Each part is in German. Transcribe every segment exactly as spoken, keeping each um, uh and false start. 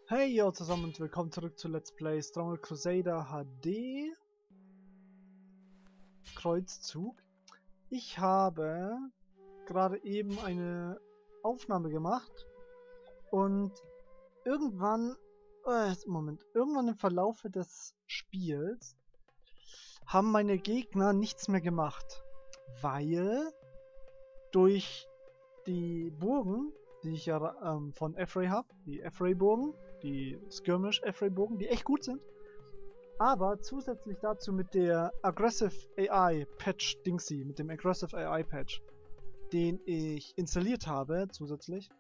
Hey yo zusammen und willkommen zurück zu Let's Play Stronghold Crusader H D Kreuzzug. Ich habe gerade eben eine Aufnahme gemacht und irgendwann, äh, Moment, irgendwann im Verlaufe des Spiels haben meine Gegner nichts mehr gemacht, weil durch die Burgen, die ich ja ähm, von Affray habe, die Affray-Burgen, die Skirmish-Affray-Bogen, die echt gut sind. Aber zusätzlich dazu mit der Aggressive A I Patch Dingsy, mit dem Aggressive A I Patch, den ich installiert habe zusätzlich,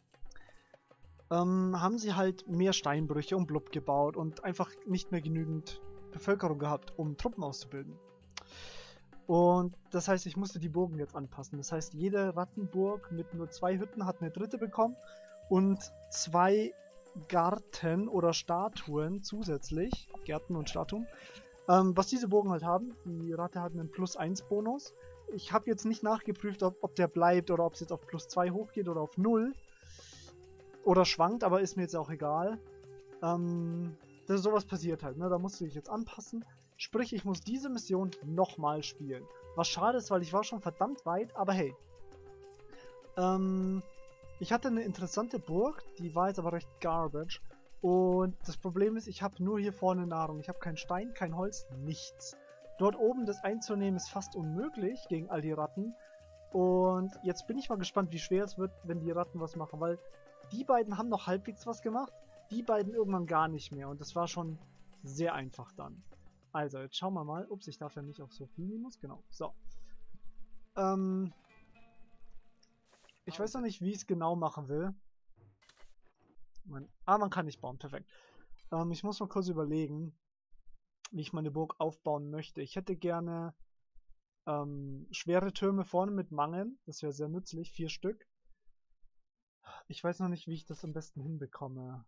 ähm, haben sie halt mehr Steinbrüche und Blub gebaut und einfach nicht mehr genügend Bevölkerung gehabt, um Truppen auszubilden. Und das heißt, ich musste die Burgen jetzt anpassen. Das heißt, jede Rattenburg mit nur zwei Hütten hat eine dritte bekommen und zwei Garten oder Statuen zusätzlich, Gärten und Statuen, ähm, was diese Burgen halt haben. Die Ratte hat einen Plus eins Bonus. Ich habe jetzt nicht nachgeprüft, ob, ob der bleibt oder ob es jetzt auf Plus zwei hochgeht oder auf null. Oder schwankt, aber ist mir jetzt auch egal. Ähm, das ist sowas passiert halt, ne? Da musste ich jetzt anpassen. Sprich, ich muss diese Mission nochmal spielen. Was schade ist, weil ich war schon verdammt weit, aber hey. Ähm... Ich hatte eine interessante Burg, die war jetzt aber recht garbage. Und das Problem ist, ich habe nur hier vorne Nahrung. Ich habe keinen Stein, kein Holz, nichts. Dort oben das einzunehmen ist fast unmöglich gegen all die Ratten. Und jetzt bin ich mal gespannt, wie schwer es wird, wenn die Ratten was machen. Weil die beiden haben noch halbwegs was gemacht, die beiden irgendwann gar nicht mehr. Und das war schon sehr einfach dann. Also, jetzt schauen wir mal. Ups, ich darf ja nicht auf so viel Minus. Genau, so. Ähm... Ich weiß noch nicht, wie ich es genau machen will. Man, ah, man kann nicht bauen, perfekt. Ähm, ich muss mal kurz überlegen, wie ich meine Burg aufbauen möchte. Ich hätte gerne ähm, schwere Türme vorne mit Mangeln. Das wäre sehr nützlich, vier Stück. Ich weiß noch nicht, wie ich das am besten hinbekomme.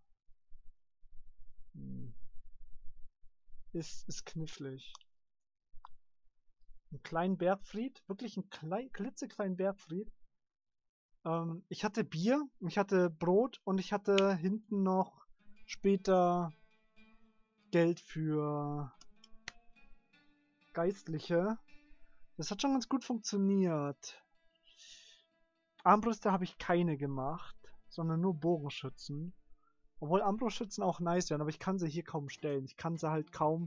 Hm. Ist, ist knifflig. Einen kleinen Bergfried, wirklich einen klein, klitzekleinen Bergfried. Ähm, ich hatte Bier, ich hatte Brot und ich hatte hinten noch später Geld für Geistliche. Das hat schon ganz gut funktioniert. Armbrüste habe ich keine gemacht, sondern nur Bogenschützen. Obwohl Armbrustschützen auch nice wären, aber ich kann sie hier kaum stellen. Ich kann sie halt kaum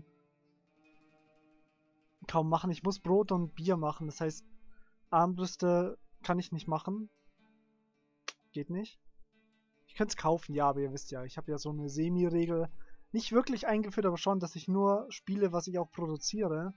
kaum machen. Ich muss Brot und Bier machen. Das heißt, Armbrüste kann ich nicht machen. Geht nicht. Ich könnte es kaufen, ja, aber ihr wisst ja, ich habe ja so eine Semi-Regel nicht wirklich eingeführt, aber schon, dass ich nur spiele, was ich auch produziere.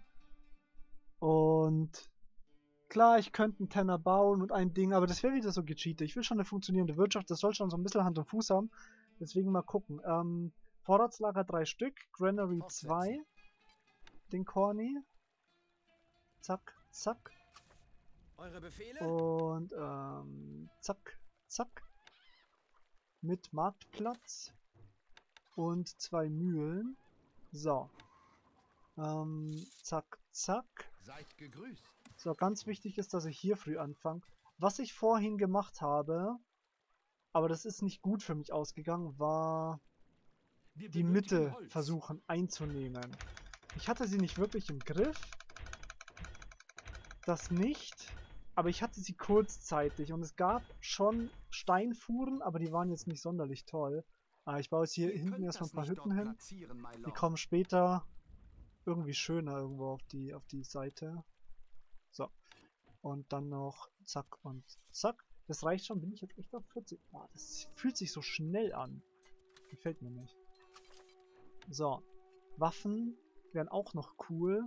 Und klar, ich könnte einen Tenner bauen und ein Ding, aber das wäre wieder so gecheatet. Ich will schon eine funktionierende Wirtschaft, das soll schon so ein bisschen Hand und Fuß haben. Deswegen mal gucken. Ähm, Vorratslager drei Stück, Granary zwei, den Corny. Zack, zack. Eure Befehle? Und ähm, zack, zack. Mit Marktplatz und zwei Mühlen. So. Ähm, zack, zack. Seid gegrüßt. So, ganz wichtig ist, dass ich hier früh anfange. Was ich vorhin gemacht habe, aber das ist nicht gut für mich ausgegangen, war die Mitte versuchen einzunehmen. Ich hatte sie nicht wirklich im Griff. Das nicht. Aber ich hatte sie kurzzeitig und es gab schon Steinfuhren, aber die waren jetzt nicht sonderlich toll. Ah, ich baue jetzt hier Ihr hinten erstmal ein paar Hütten hin. Die kommen später irgendwie schöner irgendwo auf die, auf die Seite. So. Und dann noch zack und zack. Das reicht schon. Bin ich jetzt echt auf vierzig? Oh, das fühlt sich so schnell an. Gefällt mir nicht. So. Waffen wären auch noch cool.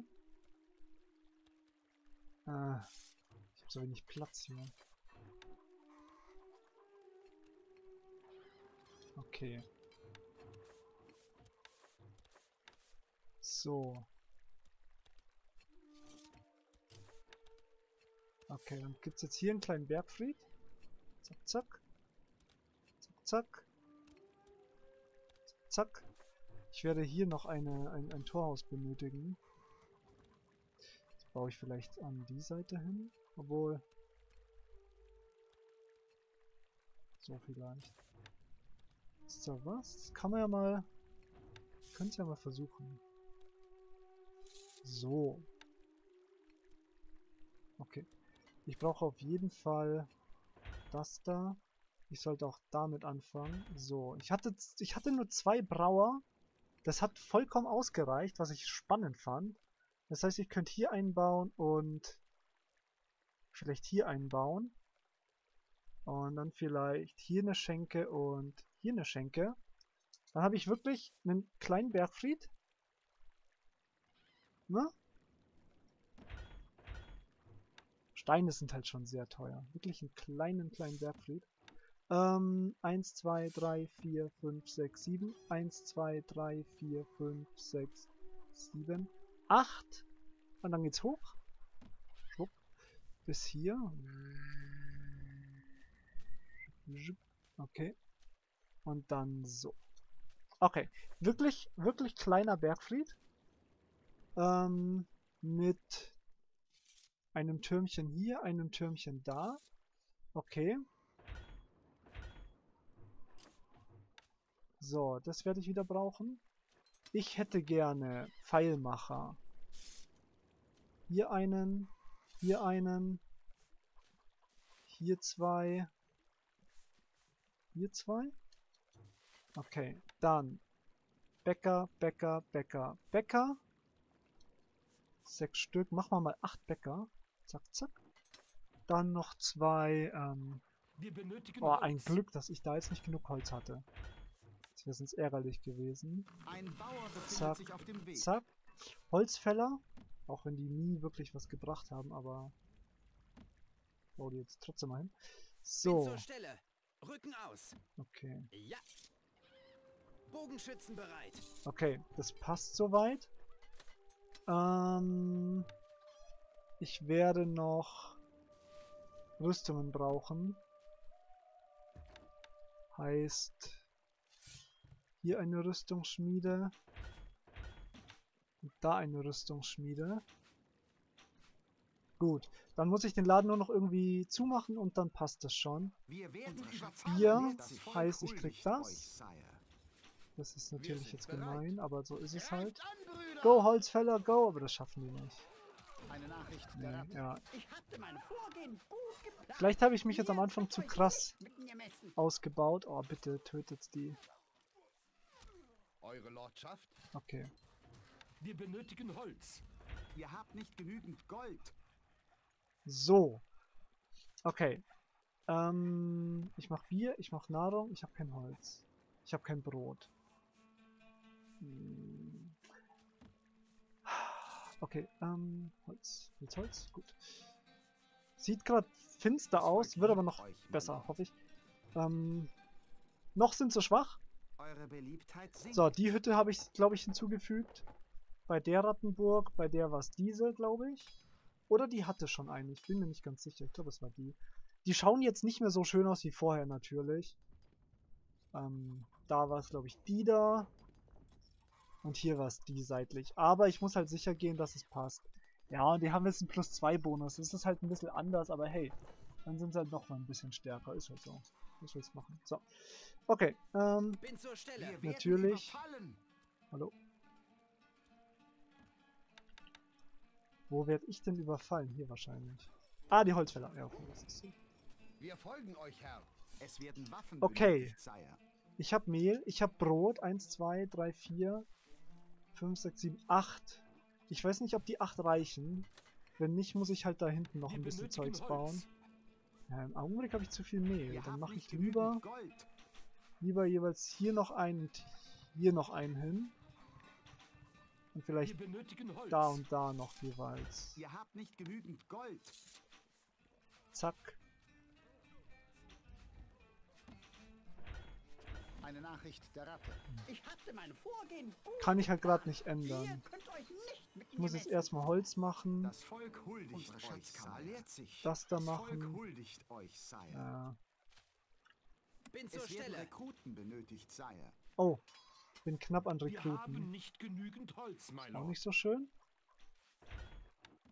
Äh, ich habe so wenig Platz hier. Okay. So. Okay, dann gibt es jetzt hier einen kleinen Bergfried. Zack, zack. Zack, zack. Zack, zack. Ich werde hier noch eine, ein, ein Torhaus benötigen. Das baue ich vielleicht an die Seite hin. Obwohl... So vielleicht. Wisst ihr was? Das kann man ja mal... Könnt ihr ja mal versuchen. So. Okay. Ich brauche auf jeden Fall das da. Ich sollte auch damit anfangen. So. Ich hatte, ich hatte nur zwei Brauer. Das hat vollkommen ausgereicht, was ich spannend fand. Das heißt, ich könnte hier einbauen und vielleicht hier einbauen. Und dann vielleicht hier eine Schenke und hier eine Schenke. Dann habe ich wirklich einen kleinen Bergfried. Ne? Steine sind halt schon sehr teuer. Wirklich einen kleinen, kleinen Bergfried. Ähm, eins, zwei, drei, vier, fünf, sechs, sieben. eins, zwei, drei, vier, fünf, sechs, sieben, acht. Und dann geht's hoch. Schwupp. Bis hier. Okay. Und dann so. Okay. Wirklich, wirklich kleiner Bergfried. Ähm, mit einem Türmchen hier, einem Türmchen da. Okay. So, das werde ich wieder brauchen. Ich hätte gerne Pfeilmacher. Hier einen, hier einen, hier zwei, hier zwei. Okay, dann Bäcker, Bäcker, Bäcker, Bäcker. Sechs Stück. Machen wir mal acht Bäcker. Zack, zack. Dann noch zwei. Ähm Wir benötigen oh, ein Holz. Glück, dass ich da jetzt nicht genug Holz hatte. Das wäre sonst ärgerlich gewesen. Ein Bauer befindet Zack, sich auf dem Weg. zack. Holzfäller. Auch wenn die nie wirklich was gebracht haben, aber... Oh, die jetzt trotzdem mal hin. Bin So. zur Stelle. Rücken aus. Okay. Ja. Bogenschützen bereit. Okay, das passt soweit. Ähm, ich werde noch Rüstungen brauchen. Heißt, hier eine Rüstungsschmiede. Und da eine Rüstungsschmiede. Gut, dann muss ich den Laden nur noch irgendwie zumachen und dann passt das schon. Wir werden Bier Das Volk heißt, ich krieg huldigt das. euch, Sire. Das ist natürlich sind jetzt bereit. gemein, aber so ist es halt. Greift an, Brüder! Go, Holzfäller, go! Aber das schaffen die nicht. Eine Nachricht Nee, der Ratte. ja. Ich hatte mein Vorgehen gut geplant. Vielleicht habe ich mich jetzt am Ihr Anfang könnt zu euch krass nicht mit mir messen. ausgebaut. Oh, bitte tötet die. Eure Lordschaft? Okay. Wir benötigen Holz. Ihr habt nicht genügend Gold. So. Okay. Ähm, ich mache Bier, ich mache Nahrung, ich habe kein Holz. Ich habe kein Brot. Hm. Okay, ähm, Holz. Holz, Holz, gut. Sieht gerade finster aus, wird aber noch besser, hoffe ich. Ähm, noch sind sie schwach. Eure Beliebtheit sinkt. So, die Hütte habe ich, glaube ich, hinzugefügt. Bei der Rattenburg, bei der war es diese, glaube ich. Oder die hatte schon eine, ich bin mir nicht ganz sicher. Ich glaube, es war die. Die schauen jetzt nicht mehr so schön aus wie vorher, natürlich. Ähm, da war es, glaube ich, die da. Und hier war es die seitlich. Aber ich muss halt sicher gehen, dass es passt. Ja, und die haben jetzt einen plus zwei Bonus. Das ist halt ein bisschen anders, aber hey. Dann sind sie halt noch mal ein bisschen stärker. Ist halt so. Was willst du machen? So. Okay, ähm, Bin zur Stelle. Wir werden natürlich. überfallen. Hallo? Wo werde ich denn überfallen? Hier wahrscheinlich. Ah, die Holzfäller. Ja, okay, das ist so. Wir folgen euch, Herr. Es werden Waffen Okay. benötigt, Sire. Ich habe Mehl, ich habe Brot. eins, zwei, drei, vier, fünf, sechs, sieben, acht. Ich weiß nicht, ob die acht reichen. Wenn nicht, muss ich halt da hinten noch Wir ein bisschen benötigen Zeugs Holz. bauen. Ja, im Augenblick habe ich zu viel Mehl. Ihr Dann habt mache nicht ich lieber, genügend Gold. lieber jeweils hier noch einen und hier noch einen hin. Und vielleicht Wir benötigen Holz. da und da noch jeweils. Ihr habt nicht genügend Gold. Zack. Eine Nachricht der Ratte. Ich hatte mein Vorgehen gut Kann ich halt gerade nicht geplant. Ihr ändern. könnt euch nicht mit Ich mir muss jetzt messen. erstmal Holz machen. Das Volk huldigt Unsere euch, Schatzkammer Sire. leert sich. Das da Das Volk machen. huldigt euch, Sire. Ja. Bin zur Stelle. Rekruten benötigt, Sire. Oh, bin knapp an Wir haben Rekruten. nicht genügend Holz, mein Auch Lord. nicht so schön.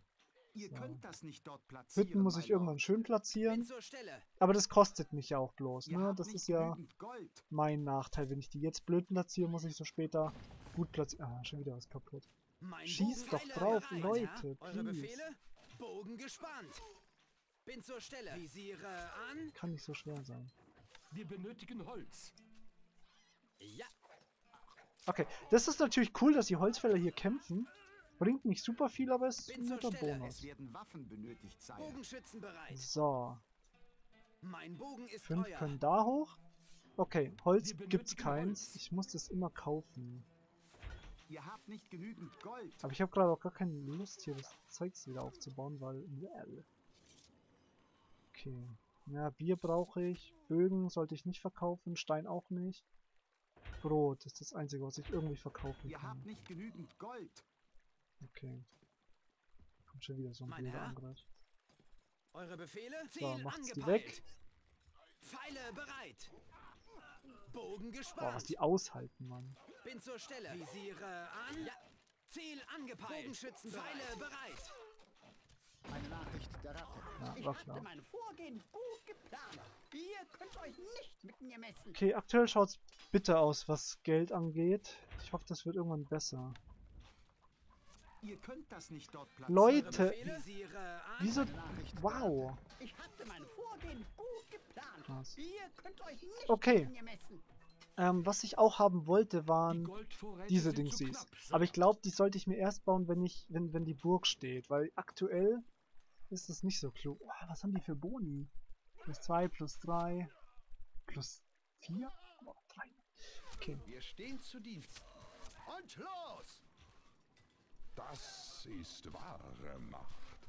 Ihr So. könnt das nicht dort platzieren. Hütten muss my ich irgendwann lord. schön Bin platzieren. zur Stelle. Aber das kostet mich ja auch bloß, Ihr ne? habt Das nicht ist ja genügend Gold. mein Nachteil. Wenn ich die jetzt blöd platziere, muss ich so später gut platzieren. Ah, schon wieder was kaputt. Mein Schießt Bogen doch Pfeile drauf, bereit, Leute, Herr. Eure please. Befehle? Bogen gespannt. Bin zur Stelle. Visiere an. Kann nicht so schwer sein. Wir benötigen Holz. Ja. Okay, das ist natürlich cool, dass die Holzfäller hier kämpfen. Bringt nicht super viel, aber es ist Bin ein zur netter Stelle. Es Bonus. werden Waffen benötigt, Sire. Bogenschützen bereit. So, Mein Bogen ist fünf euer. können da hoch. Okay, Holz Wir gibt's benötigen keins. Holz. Ich muss das immer kaufen. Ihr habt nicht genügend Gold. Aber ich habe gerade auch gar keine Lust, hier das Zeugs wieder aufzubauen, weil... Well. Okay. Ja, Bier brauche ich. Bögen sollte ich nicht verkaufen. Stein auch nicht. Brot ist das Einzige, was ich irgendwie verkaufen Ihr habt kann. nicht genügend Gold. Okay. Kommt schon wieder so ein Mein blöder Herr? Angriff. Eure Befehle? So, Ziel macht's die angepeilt. weg. Pfeile bereit. Bogen Boah, was gespannt. die aushalten, Mann. Bin zur Stelle. Visiere an. Ja. Ziel angepeilt. Bogenschützen Pfeile bereit. Eine Nachricht der Ratte. Ja, Ich war hatte klar. mein Vorgehen gut geplant. Ihr könnt euch nicht mit mir messen. Okay, aktuell schaut's bitter aus, was Geld angeht. Ich hoffe, das wird irgendwann besser. Ihr könnt das nicht dort platzieren. Leute, Befehle? Visiere an. wieso... Eine Nachricht der Wow. Ich hatte mein Vorgehen gut geplant. Krass. Ihr könnt euch nicht Okay. mit mir messen. Ähm, was ich auch haben wollte, Die waren Goldvorräte diese sind zu Dingsies. knapp, Sir. Aber ich glaube, die sollte ich mir erst bauen, wenn ich, wenn, wenn die Burg steht. Weil aktuell ist es nicht so klug. Oh, was haben die für Boni? Plus zwei, plus drei, plus vier? Oh, drei. Okay. Wir stehen zu Dienst. Und los! Das ist wahre Macht.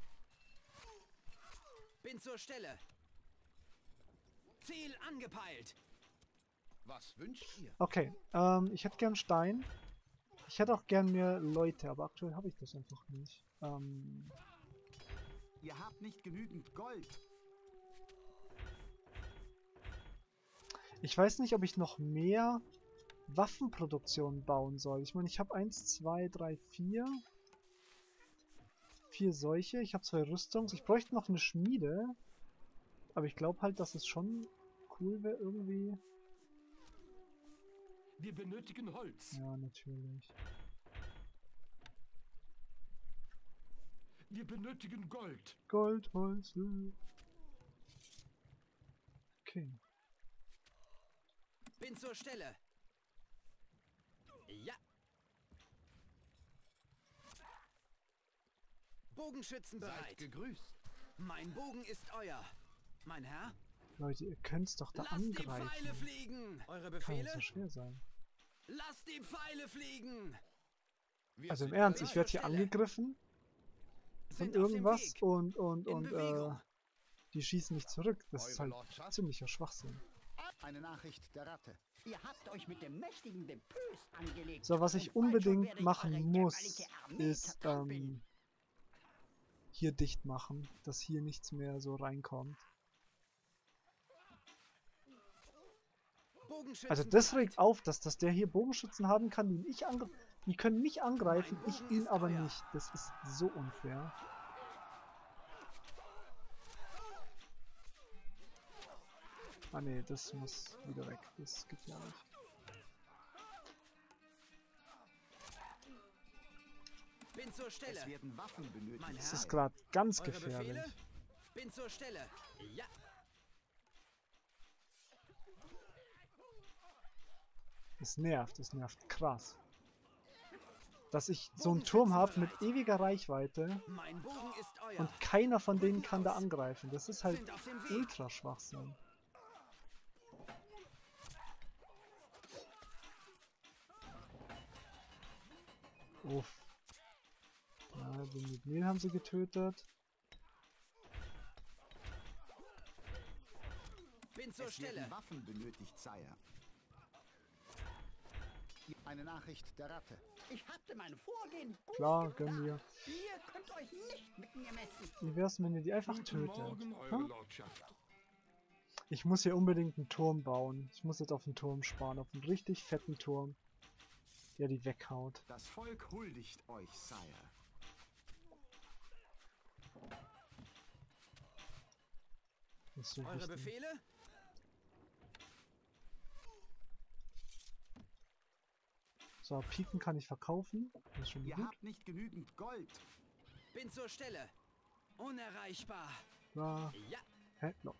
Bin zur Stelle. Ziel angepeilt. Was wünscht ihr? Okay, ähm, ich hätte gern Stein. Ich hätte auch gern mehr Leute, aber aktuell habe ich das einfach nicht. Ähm, Ihr habt nicht genügend Gold. ich weiß nicht, ob ich noch mehr Waffenproduktion bauen soll. Ich meine, ich habe eins, zwei, drei, vier. Vier solche. Ich habe zwei Rüstungs. Ich bräuchte noch eine Schmiede. Aber ich glaube halt, dass es schon cool wäre irgendwie. Wir benötigen Holz. Ja, natürlich. Wir benötigen Gold. Gold, Holz. äh. Okay. Bin zur Stelle. Ja. Bogenschützen Seid bereit. gegrüßt. Mein Bogen ist euer. Mein Herr? Leute, ihr könnt's doch da Lasst die Pfeile angreifen. fliegen. Eure Kann Befehle? nicht so schwer sein. Lasst die Pfeile fliegen. Wir Also im sind Ernst, bereit. ich werde hier Stelle. angegriffen von Sind auf dem irgendwas Weg. und und In und äh, Bewegung. die schießen nicht zurück. Das ist Eure halt Lordschaft? ziemlicher Schwachsinn. Eine Nachricht der Ratte. Ihr habt euch mit dem mächtigen Depös angelegt. So, was ich Und bald schon unbedingt werde ich machen eure muss, jämmerliche Armee ist zertrampeln. ähm, hier dicht machen, dass hier nichts mehr so reinkommt. Bogenschützen Also das bereit. regt auf, dass, dass der hier Bogenschützen haben kann, die ich angre die können mich angreifen, Mein ich Bogen ihn ist aber euer. nicht. Das ist so unfair. Ah ne, das muss wieder weg. Das geht ja nicht. Bin zur Es Stelle. werden Waffen benötigt. Mein Das Herr? ist gerade ganz Eure gefährlich. Befehle? Bin zur Stelle. Ja. Es nervt, es nervt krass. Dass ich so einen Turm habe mit ewiger Reichweite Mein Bogen ist euer. und keiner von denen kann da angreifen. Das ist halt Sind auf dem Weg. ultra Schwachsinn. Uff. Ja, den mit Mehl haben sie getötet. Bin zur Es Stelle. werden Waffen benötigt, Sire. Eine Nachricht der Ratte. Ich hatte mein Vorgehen gut Klar, geplant. gönn mir. Ihr könnt euch nicht mit mir messen. Wie wär's, wenn ihr die einfach Guten tötet? Morgen, Eure Hm? Lordschaft. Ich muss hier unbedingt einen Turm bauen. Ich muss jetzt auf einen Turm sparen, auf einen richtig fetten Turm, der die weghaut. Das Volk huldigt euch, Sire. Das ist so Eure wichtig. Befehle? So, Piken kann ich verkaufen. Das ist schon Ihr gut. habt nicht genügend Gold. Bin zur Stelle. Unerreichbar. Ja. Ja. Hä? No.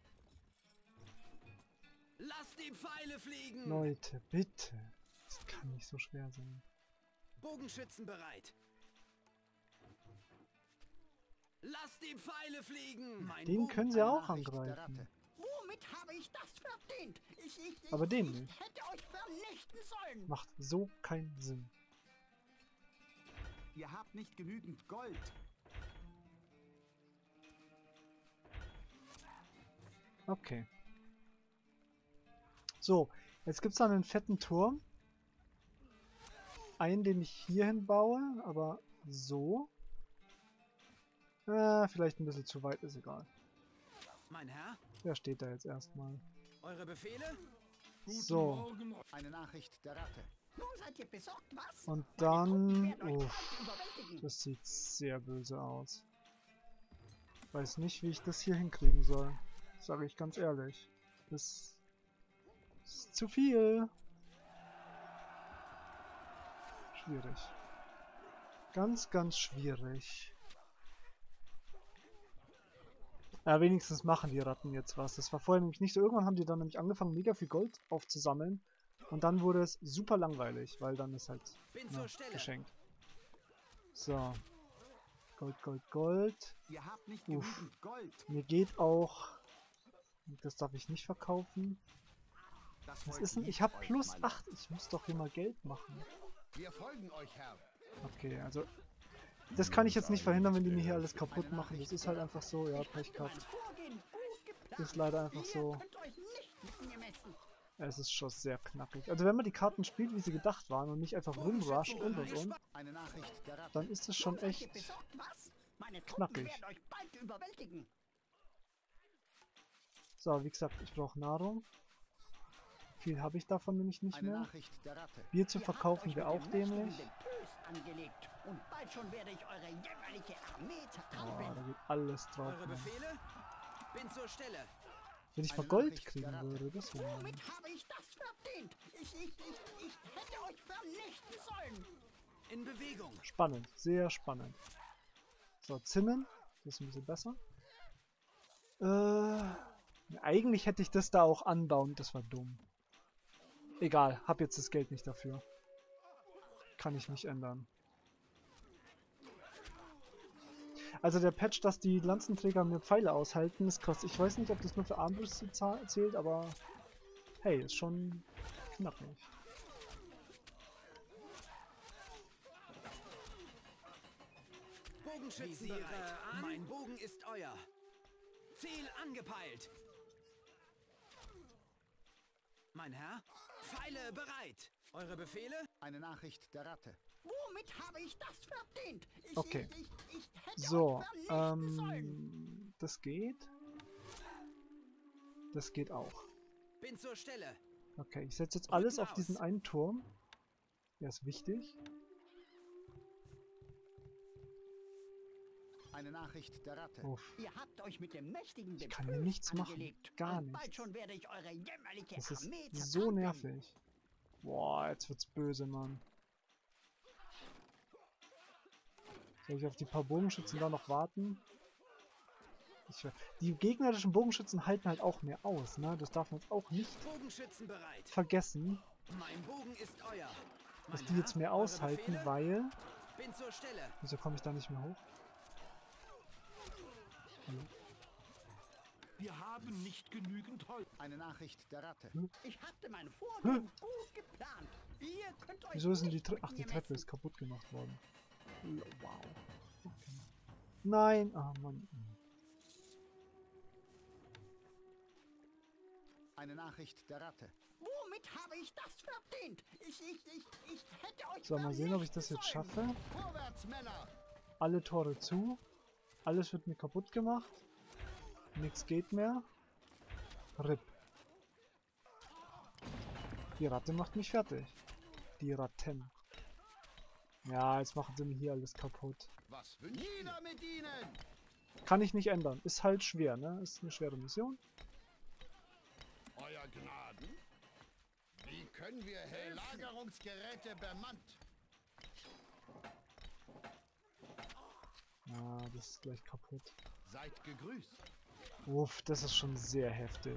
Lasst die Pfeile fliegen. Leute, bitte. Das kann nicht so schwer sein. Bogenschützen bereit. Lasst die Pfeile fliegen. Mein Den Bogen- können sie Eine auch Nachricht der angreifen. Ratte. Womit habe ich das verdient? Ich, ich, ich, Aber den ich nicht. hätte euch vernichten sollen. Macht so keinen Sinn. Ihr habt nicht genügend Gold. Okay. So, jetzt gibt es dann einen fetten Turm. Einen, den ich hier hinbaue, aber so. Äh, vielleicht ein bisschen zu weit, ist egal. Mein Herr, Der steht da jetzt erstmal. eure Befehle? Guten So. Morgen. Eine Nachricht der Ratte. Nun seid ihr besorgt, was? Und Meine Truppen dann... werden euch Uff, bald überwältigen. das sieht sehr böse aus. Weiß nicht, wie ich das hier hinkriegen soll. Sage ich ganz ehrlich. Das ist zu viel. Schwierig. Ganz, ganz schwierig. Ja, wenigstens machen die Ratten jetzt was. Das war vorher nämlich nicht so. Irgendwann haben die dann nämlich angefangen, mega viel Gold aufzusammeln. Und dann wurde es super langweilig, weil dann ist halt Bin na, zur Stelle. geschenkt. So. Gold, Gold, Gold. Ihr habt nicht Uff. genügend Gold. Mir geht auch... Das darf ich nicht verkaufen. Was Volk ist denn? Ich liebt habe euch, plus Mann. acht. Ich muss doch hier mal Geld machen. Wir folgen euch, Herr. Okay, also... Das kann ich jetzt nicht verhindern, wenn die mir hier alles kaputt machen. Das ist halt einfach so. Ja, Pech Mein gehabt. Vorgehen gut geplant. Ist leider einfach Ihr so. könnt euch nicht mit mir messen. Es ist schon sehr knackig. Also wenn man die Karten spielt, wie sie gedacht waren und nicht einfach rumrusht und und und, Eine Nachricht der Ratte. dann ist es schon Nun seid ihr echt... besorgt, was? Meine knackig. Truppen werden euch bald überwältigen. So, wie gesagt, ich brauche Nahrung. Viel habe ich davon nämlich nicht Eine mehr. Nachricht der Ratte. Bier zu Ihr habt verkaufen euch wäre mit auch dem mächtigen dämlich. Depös angelegt. Und bald schon werde ich eure jämmerliche Armee Oh, zertrampeln. da geht alles drauf. Eure Mann. Befehle? Bin zur Stelle. Wenn ich Eine mal Gold Nachricht kriegen der Ratte. würde, das wäre... Womit habe ich das verdient? Ich, ich, ich, ich hätte euch vernichten sollen. In Bewegung. Spannend, sehr spannend. So, Zinnen, das ist ein bisschen besser. Äh, eigentlich hätte ich das da auch anbauen, das war dumm. Egal, hab jetzt das Geld nicht dafür. Kann ich nicht ändern. Also der Patch, dass die Lanzenträger mir Pfeile aushalten, ist krass. Ich weiß nicht, ob das nur für Armbrüste zählt, aber hey, ist schon knackig. Bogenschützen bereit. Mein Bogen ist euer. Ziel angepeilt. Mein Herr, Pfeile bereit. Eure Befehle? Eine Nachricht der Ratte. Womit habe ich das verdient? Ich, Okay. ich, ich, ich hätte So, euch vernichten sollen. ähm, das geht. Das geht auch. Bin zur Stelle. Okay, ich setze jetzt alles Rücken auf diesen aus. einen Turm. Der ist wichtig. Eine Nachricht der Ratte. Uff, Ihr habt euch mit dem mächtigen Ich kann hier Depös nichts machen. angelegt. Gar Und bald nichts. schon werde ich eure jämmerliche das ist Armee so zertrampeln. nervig. Boah, jetzt wird's böse, Mann. Soll ich auf die paar Bogenschützen da noch warten? Ich, die gegnerischen Bogenschützen halten halt auch mehr aus, ne? Das darf man jetzt auch nicht Bogenschützen bereit. vergessen, Mein Bogen ist euer. dass Mein die jetzt Herr, mehr eure aushalten, Befehle? weil... Bin zur Stelle. Wieso komme ich da nicht mehr hoch? Hallo? Wir haben nicht genügend Holz. Eine Nachricht der Ratte. Ich hatte mein Vorgehen gut geplant. Ihr könnt euch Wieso ist denn die nicht Treppe... mit Ach, die mir Treppe messen. ist kaputt gemacht worden. Wow. Okay. Nein! Ah, Mann. Eine Nachricht der Ratte. Womit habe ich das verdient? Ich, ich, ich, ich hätte euch So, mal sehen, ob ich das jetzt vernichten schaffe. Vorwärts, Männer! Alle Tore zu. Alles wird mir kaputt gemacht. Nichts geht mehr. R I P. Die Ratte macht mich fertig. Die Ratten. Ja, jetzt machen sie mir hier alles kaputt. Was wünscht Nieder mit ihnen! Kann ich nicht ändern. Ist halt schwer, ne? Ist eine schwere Mission. Gnaden? Wie können wir helfen? Lagerungsgeräte bemannt. Ah, das ist gleich kaputt. Seid gegrüßt. Uff, das ist schon sehr heftig.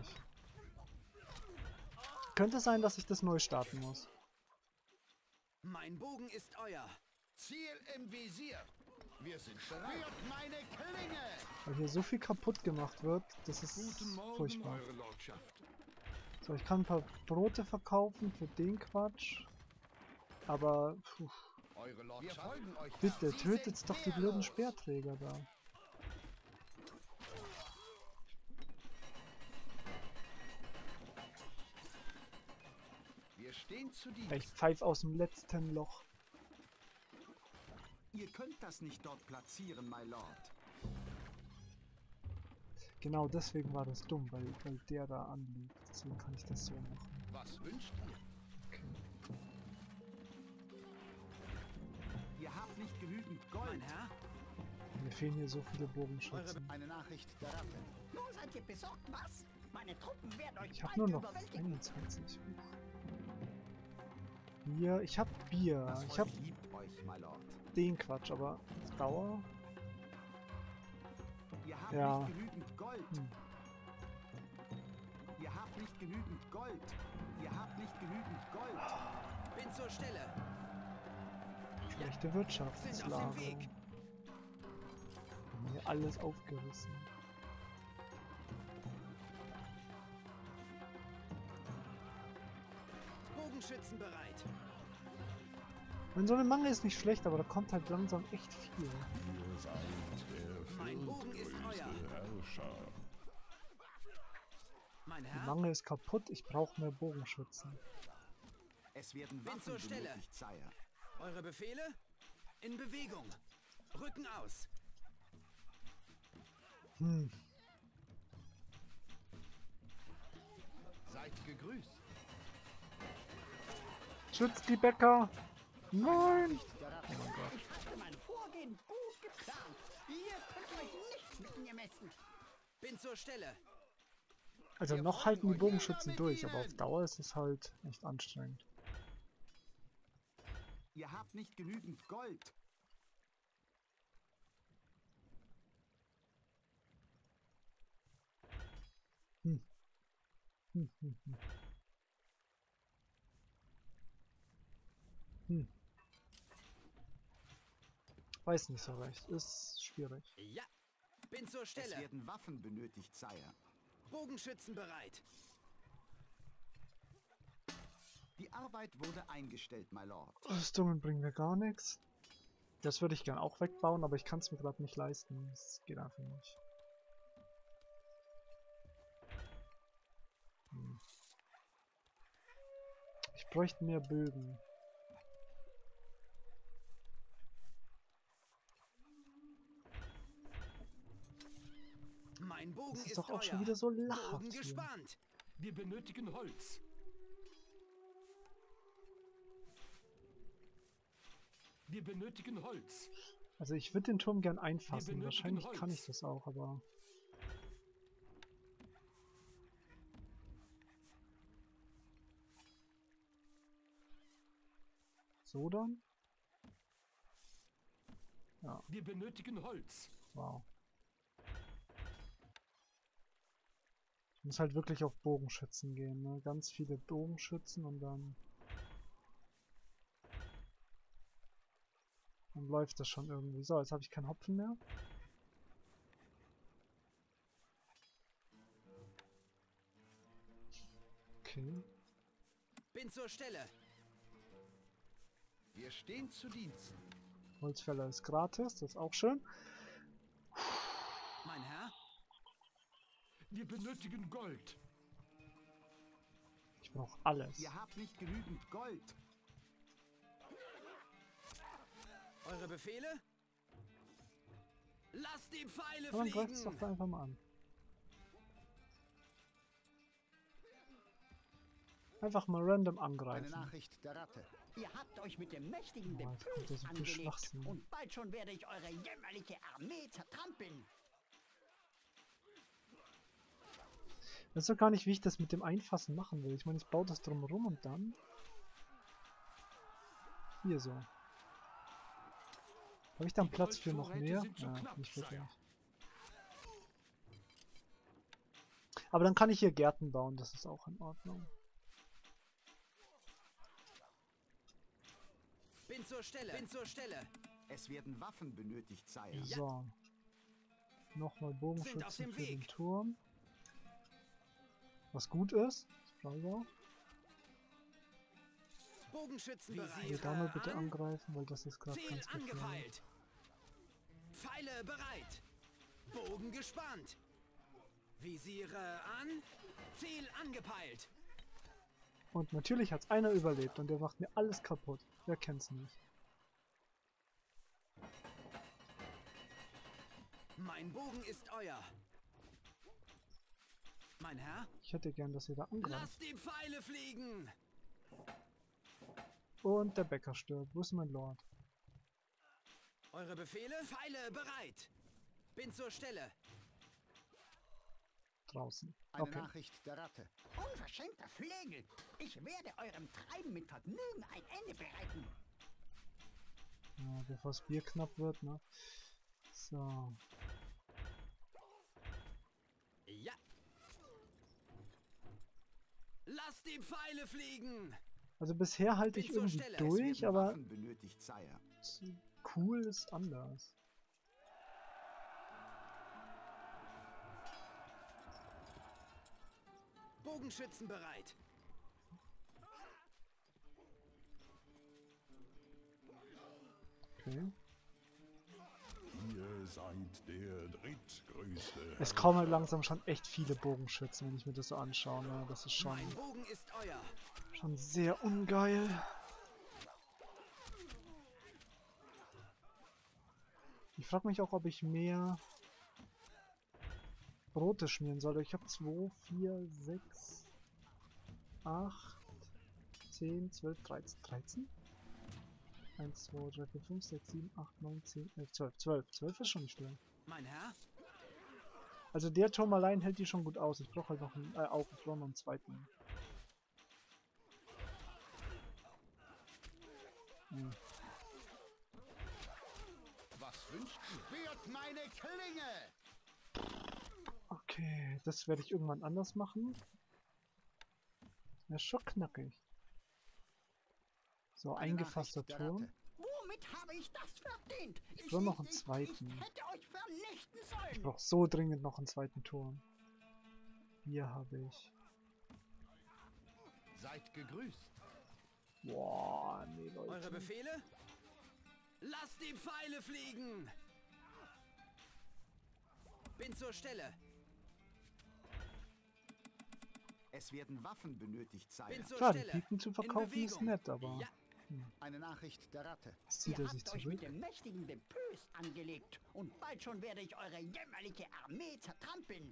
Könnte sein, dass ich das neu starten muss. Mein Bogen ist euer. Ziel im Visier. Wir sind bereit. Meine Klinge. Weil hier so viel kaputt gemacht wird, das ist Guten Morgen, furchtbar. Eure Lordschaft. So, ich kann ein paar Brote verkaufen für den Quatsch. Aber, puh, Eure Lordschaft. Wir folgen euch. bitte, Sie tötet sind doch die blöden wehrlos. Speerträger da. Wir stehen zu Dienst. Ich pfeif aus dem letzten Loch. Ihr könnt das nicht dort platzieren, my lord. Genau deswegen war das dumm, weil, weil der da anliegt. Deswegen kann ich das so machen. Was wünscht ihr? Okay. Ihr habt nicht genügend Gold. Mein Herr? Mir fehlen hier so viele Bogenschützen. Eine Nachricht der Ratte. Nun seid ihr besorgt, was? Meine Truppen werden euch Ich habe bald nur noch überwältigen. einundzwanzig. Bier, ich habe Bier. Das Ich Volk habe liebt euch, my lord. den Quatsch, aber auf Dauer. Ihr habt Ja. nicht genügend Gold. Hm. Ihr habt nicht genügend Gold. Ihr habt nicht genügend Gold. Bin zur Stelle. Schlechte Sind auf Wirtschaftslage. dem Weg. Haben hier alles aufgerissen. Bogenschützen bereit. Und so eine Mangel ist nicht schlecht, aber da kommt halt langsam echt viel. Ihr seid der Mein Bogen ist viertgrößte euer. Herrscher. Mein Die Herr? Mangel ist kaputt, ich brauche mehr Bogenschützen. Es werden Bin Waffen zur Stelle. benötigt, Sire. Eure Befehle? In Bewegung. Rücken aus. Hm. Seid gegrüßt. Schützt die Bäcker! Nein! Ich hatte mein Vorgehen gut geplant. Ihr könnt euch nicht mit mir messen. Bin zur Stelle. Also Wir noch folgen halten die euch. Bogenschützen Mit durch, aber auf ihnen. Dauer ist es halt echt anstrengend. Ihr habt nicht genügend Gold. Hm. Hm, hm, hm. Hm. Weiß nicht so recht, ist schwierig. Ja. Bin zur Es Stelle. werden Waffen benötigt, Sire. Bogenschützen bereit. Die Arbeit wurde eingestellt, my lord. Rüstungen bringen mir gar nichts. Das würde ich gern auch wegbauen, aber ich kann es mir gerade nicht leisten. Das geht einfach nicht. Hm. Ich bräuchte mehr Bögen. Mein Bogen Das ist ist doch auch euer. schon wieder so Bogen lachhaft hier. gespannt. Wir benötigen Holz. Wir benötigen Holz. Also ich würde den Turm gern einfassen. benötigen Wahrscheinlich kann Holz. ich das auch, aber... So dann? Ja, Wir benötigen Holz. wow. Ich muss halt wirklich auf Bogenschützen gehen, ne? Ganz viele Bogenschützen und dann... Dann läuft das schon irgendwie. So, jetzt habe ich keinen Hopfen mehr. Okay. Bin zur Stelle. Wir stehen zu Dienst. Holzfäller ist gratis, das ist auch schön. Mein Herr? Wir benötigen Gold. Ich brauche alles. Ihr habt nicht genügend Gold. Eure Befehle? Lasst die Pfeile Aber dann greift es doch fliegen. da einfach mal an. Einfach mal random Eine angreifen. Nachricht der Ratte. Ihr habt euch mit dem mächtigen Oh, jetzt kommt da Impuls so viel angelegt. Schwachsinn. Und bald schon werde ich eure jämmerliche Armee zertrampeln. Ich weiß doch gar nicht, wie ich das mit dem Einfassen machen will. Ich meine, ich baue das drumherum und dann... Hier so. Habe ich dann Platz für noch mehr? Ja, nicht wirklich. Aber dann kann ich hier Gärten bauen, das ist auch in Ordnung. Bin zur Stelle. Bin zur Stelle. Es werden Waffen benötigt, Sire. So. Nochmal Bogenschützen für den Turm. Was gut ist. Also. Bogenschützen Hier da mal bitte angreifen, weil das ist gerade ganz gefährlich. Pfeile bereit. Bogen gespannt. Visiere an. Ziel angepeilt. Und natürlich hat's einer überlebt und der macht mir alles kaputt. Wer kennt's nicht? Mein Bogen ist euer. Mein Herr? Ich hätte gern, dass ihr da angreift. Lasst die Pfeile fliegen! Und der Bäcker stirbt. Wo ist mein Lord? Eure Befehle? Pfeile bereit! Bin zur Stelle. Draußen. Eine Okay. Nachricht der Ratte. Unverschämter Flegel! Ich werde eurem Treiben mit Vergnügen ein Ende bereiten. Ja, bevor das Bier knapp wird, ne? So. Ja. Lasst die Pfeile fliegen! Also bisher halte ich Bin zur irgendwie Stelle. Es durch, werden aber Waffen benötigt, Sire. cool ist anders. Bogenschützen bereit. Okay. Ihr seid der drittgrößte. Es kommen halt langsam schon echt viele Bogenschützen, wenn ich mir das so anschaue. Ne? Das ist schon, Mein Bogen ist euer. schon sehr ungeil. Ich frage mich auch, ob ich mehr Brote schmieren soll. Ich habe zwei, vier, sechs, acht, zehn, zwölf, dreizehn. dreizehn? eins, zwei, drei, vier, fünf, sechs, sieben, acht, neun, zehn, elf, zwölf. zwölf. zwölf ist schon nicht schlimm. Mein Herr? Also der Turm allein hält die schon gut aus. Ich brauche halt noch einen, äh, auch, ich brauche noch einen zweiten. Hm. Was wünscht ihr? Wird meine Klinge! Okay, das werde ich irgendwann anders machen. Ja, schon knackig. So, Eine eingefasster Nachricht der Turm. Ratte. Womit habe ich das verdient? Ich brauche noch einen Ich- zweiten. Ich hätte euch vernichten Ich sollen. brauche so dringend noch einen zweiten Turm. Hier habe ich. Seid gegrüßt. Boah, nee, Eure Leute. Befehle? Lasst die Pfeile fliegen! Bin zur Stelle. Es werden Waffen benötigt, Sire. Bin zur Klar, die Stelle. Piken zu In verkaufen ist Bewegung. nett, aber Ja. Eine Nachricht der Ratte. jetzt zieht Ihr er sich habt euch zurück. mit dem mächtigen Depös angelegt und bald schon werde ich eure jämmerliche Armee zertrampeln.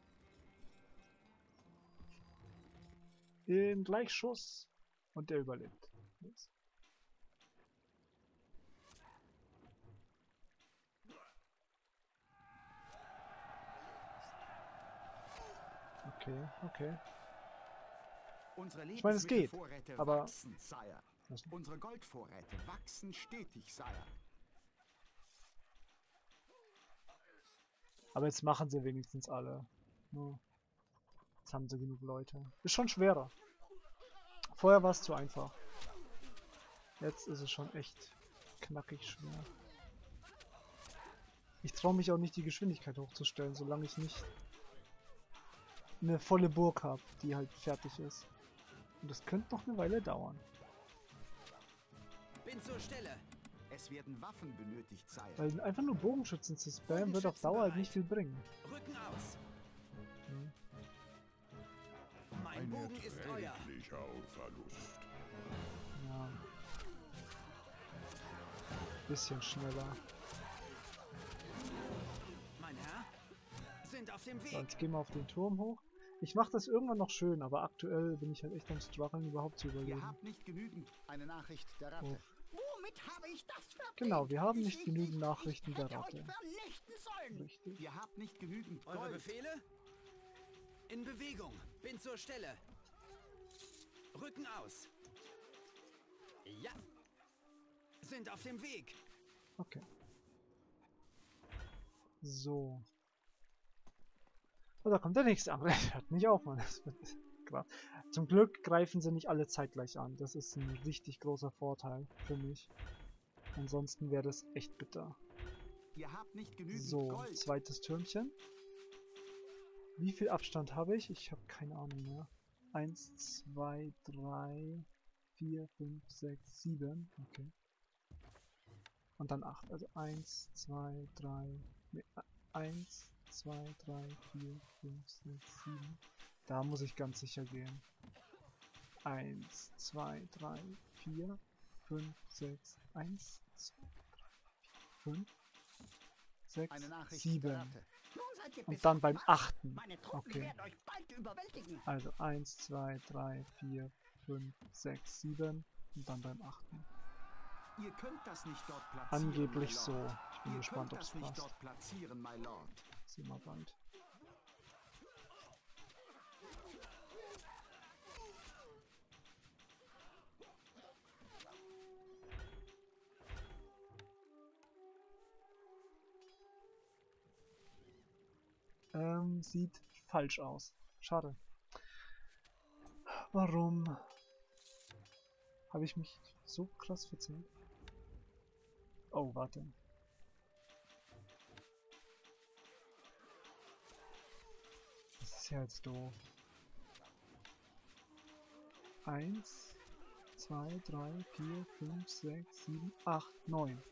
Den Gleichschuss. Und der überlebt. Yes. Okay, okay. Unsere Ich meine, es geht, Lebensmittelvorräte aber- wachsen, Sire. Was- Unsere Goldvorräte wachsen stetig, Sire. Aber jetzt machen sie wenigstens alle. Ja. Jetzt haben sie genug Leute. Ist schon schwerer. Vorher war es zu einfach. Jetzt ist es schon echt knackig schwer. Ich traue mich auch nicht, die Geschwindigkeit hochzustellen, solange ich nicht eine volle Burg habe, die halt fertig ist. Und das könnte noch eine Weile dauern. Bin zur Stelle. Es werden Waffen benötigt, Sire. Weil einfach nur Bogenschützen zu spammen, wird auf Dauer halt nicht viel bringen. Rücken aus. Hm. Mein Ein Bogen ist euer. erträglicher Verlust. Ja. Bisschen schneller. Mein Herr? Sind auf dem So, Weg. jetzt gehen wir auf den Turm hoch. Ich mache das irgendwann noch schön, aber aktuell bin ich halt echt am struggeln, überhaupt zu Ihr überleben. habt nicht genügend. Eine Nachricht der Ratte. Oh. Womit habe ich das verdient? Genau, wir haben Ich- nicht ich- genügend ich- Nachrichten ich der hätte Ratte. euch vernichten sollen. Richtig. Ihr habt nicht genügend Eure Gold. Befehle? In Bewegung. Bin zur Stelle. Rücken aus. Ja. Sind auf dem Weg. Okay. So. Oh, da kommt der nächste an. Hört nicht auf, Mann. Das wird krass. Zum Glück greifen sie nicht alle zeitgleich an. Das ist ein richtig großer Vorteil für mich. Ansonsten wäre das echt bitter. Ihr habt nicht genügend So, Gold. zweites Türmchen. Wie viel Abstand habe ich? Ich habe keine Ahnung mehr. Eins, zwei, drei, vier, fünf, sechs, sieben. Okay. Und dann acht. Also eins, zwei, drei, nee, eins, zwei, drei, vier, fünf, sechs, sieben. Da muss ich ganz sicher gehen. eins, zwei, drei, vier, fünf, sechs, eins, zwei, drei, vier, fünf, sechs, Eine Nachricht sieben. der Ratte. Nun seid ihr Und dann beim besorgt. achten. Meine Truppen Okay. werden euch bald überwältigen. Also eins, zwei, drei, vier, fünf, sechs, sieben. Und dann beim achten. Ihr könnt das nicht dort platzieren, Angeblich my so. Lord. Ich bin Ihr gespannt, könnt ob es das nicht passt. dort platzieren, my Lord. Sehen wir bald. Ähm, sieht falsch aus. Schade. Warum? Habe ich mich so krass verzählt? Oh, warte. Das ist ja jetzt doof. Eins, zwei, drei, vier, fünf, sechs, sieben, acht, neun.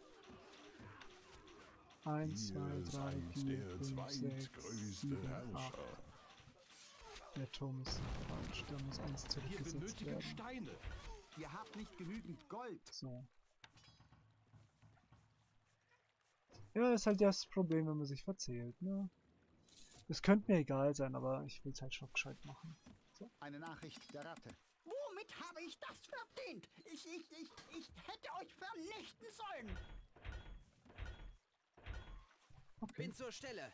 Eins, zwei, Ihr drei, seid vier, der fünf, sechs, zweitgrößte sieben, Herrscher. acht. Der Turm ist falsch, der muss eins Wir zurückgesetzt benötigen werden. Steine. Ihr habt nicht genügend Gold. So. Ja, ist halt das Problem, wenn man sich verzählt, ne? Es könnte mir egal sein, aber ich will es halt schon gescheit machen. Eine Nachricht der Ratte. Womit habe ich das verdient? Ich, ich, ich, ich hätte euch vernichten sollen. Okay, Bin zur Stelle.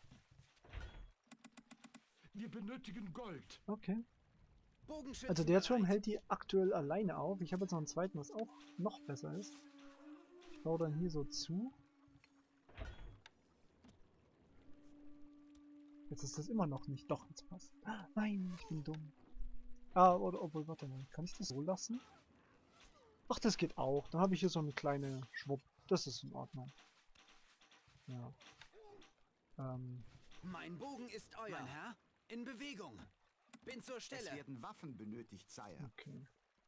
Wir benötigen Gold. okay. Bogenschützen Also der Turm bereit. hält die aktuell alleine auf. Ich habe jetzt noch einen zweiten, was auch noch besser ist. Ich baue dann hier so zu. Jetzt ist das immer noch nicht. Doch, jetzt passt. Nein, ich bin dumm. Ah, oder, obwohl, warte mal. Kann ich das so lassen? Ach, das geht auch. Dann habe ich hier so eine kleine Schwupp. Das ist in Ordnung. Ja. Ähm, Mein Bogen ist euer, mein Herr. In Bewegung. Bin zur Es Stelle. werden Waffen benötigt, Sire. okay.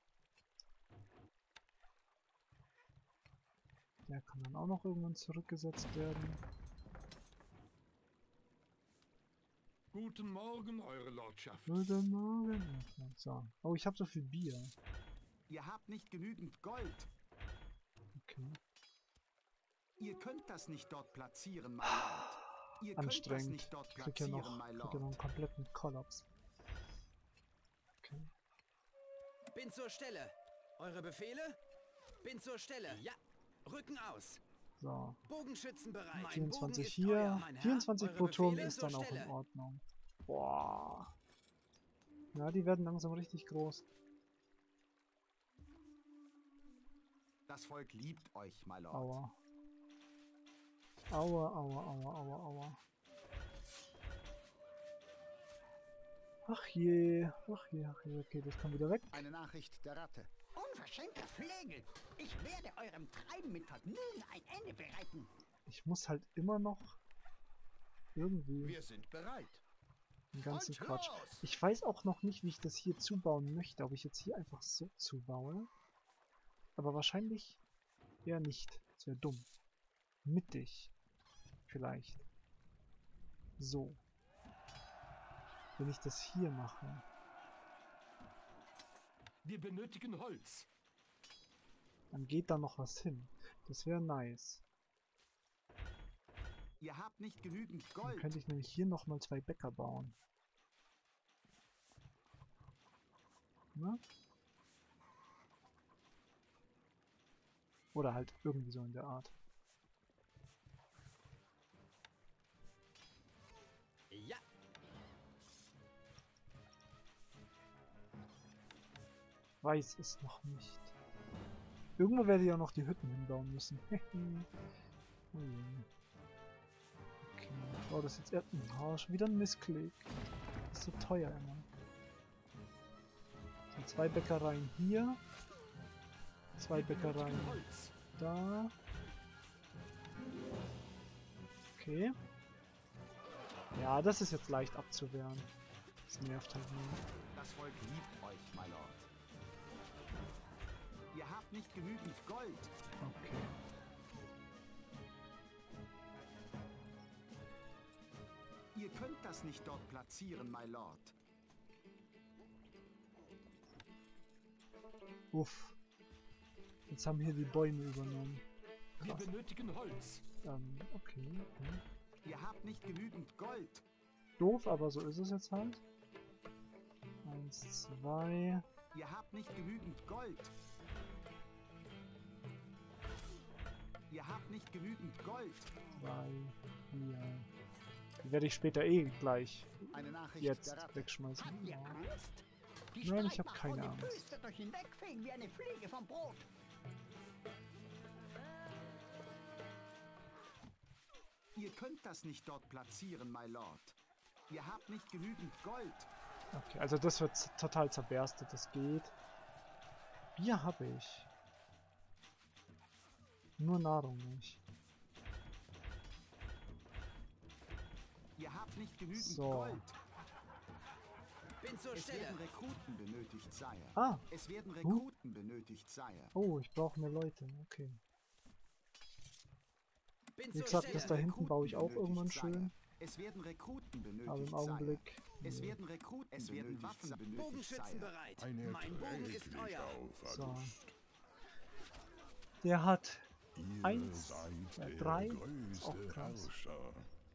Der kann dann auch noch irgendwann zurückgesetzt werden. Guten Morgen, Eure Lordschaft. Guten Morgen. Okay, so. Oh, ich habe so viel Bier. Ihr habt nicht genügend Gold. Okay. Ihr könnt das nicht dort platzieren, my Lord. Ihr könnt das Anstrengend. nicht dort Ich krieg ja platzieren, noch, my krieg ja noch einen Lord. kompletten Kollaps. Okay. Bin zur Stelle. Eure Befehle? Bin zur Stelle. Ja. Rücken aus. So. Bogenschützen bereit. Mein vierundzwanzig Bogen ist euer, hier. mein Herr. vierundzwanzig Eure pro Turm Befehle? ist dann Zur auch in Stelle. Ordnung. Boah. Ja, die werden langsam richtig groß. Das Volk liebt euch, my Lord. Aua. Aua, aua, aua, aua, aua. Ach je, ach je, ach je, okay, das kann wieder weg. Eine Nachricht der Ratte. Unverschämter Flegel. Ich werde eurem Treiben mit Vergnügen ein Ende bereiten. Ich muss halt immer noch irgendwie Wir sind bereit. den ganzen Und Quatsch. los! Ich weiß auch noch nicht, wie ich das hier zubauen möchte. Ob ich jetzt hier einfach so zubaue. Aber wahrscheinlich eher nicht. Das wäre dumm. Mittig. Vielleicht. So. Wenn ich das hier mache. Wir benötigen Holz. Dann geht da noch was hin. Das wäre nice. Ihr habt nicht genügend Dann Gold. könnte ich nämlich hier nochmal zwei Bäcker bauen. Ne? Oder halt irgendwie so in der Art. Ja. weiß es noch nicht. Irgendwo werde ich auch noch die Hütten hinbauen müssen. Hm. Okay, ich baue das jetzt erst. Oh, schon wieder ein Missklick. Das ist so teuer immer. So, zwei Bäckereien hier. Zwei Bäckereien da. Okay. Ja, das ist jetzt leicht abzuwehren. Das nervt halt nur. Das Volk liebt euch, my Lord. Ihr habt nicht genügend Gold. Okay. Ihr könnt das nicht dort platzieren, my Lord. Uff. Jetzt haben hier die Bäume übernommen. Wir Krass. benötigen Holz. Ähm, okay. okay. Ihr habt nicht genügend Gold. Doof, aber so ist es jetzt halt. Eins, zwei. Ihr habt nicht genügend Gold. Ihr habt nicht genügend Gold. Drei, vier. Die werde ich später eh gleich Eine Nachricht jetzt der Ratte. wegschmeißen. Habt ihr Ja. Angst? Die Nein, ich hab Streitmacht keine von Angst. Nepös wird euch hinwegfegen wie eine Fliege vom Brot. Ihr könnt das nicht dort platzieren, my Lord. Ihr habt nicht genügend Gold. Okay, also das wird z- total zerberstet, das geht. Bier habe ich. Nur Nahrung nicht. Ihr habt nicht genügend So. Gold. Bin zur Es Stelle. werden Rekruten benötigt, Sire. Ah! Es werden Rekruten benötigt, Sire. Oh, ich brauche mehr Leute. Okay. Bin Wie zur gesagt, Stelle. das da hinten baue ich auch benötigt, irgendwann Sire. schön. Es werden Rekruten benötigt, Aber im Sire. Augenblick. Es nee. werden Rekruten es werden Waffen benötigt, Bogenschützen Sire. bereit. Ein Mein Bogen ist erträglicher euer. Verlust. Der hat Ihr Eins, seid äh, der drei, ist auch größte krass. Herrscher.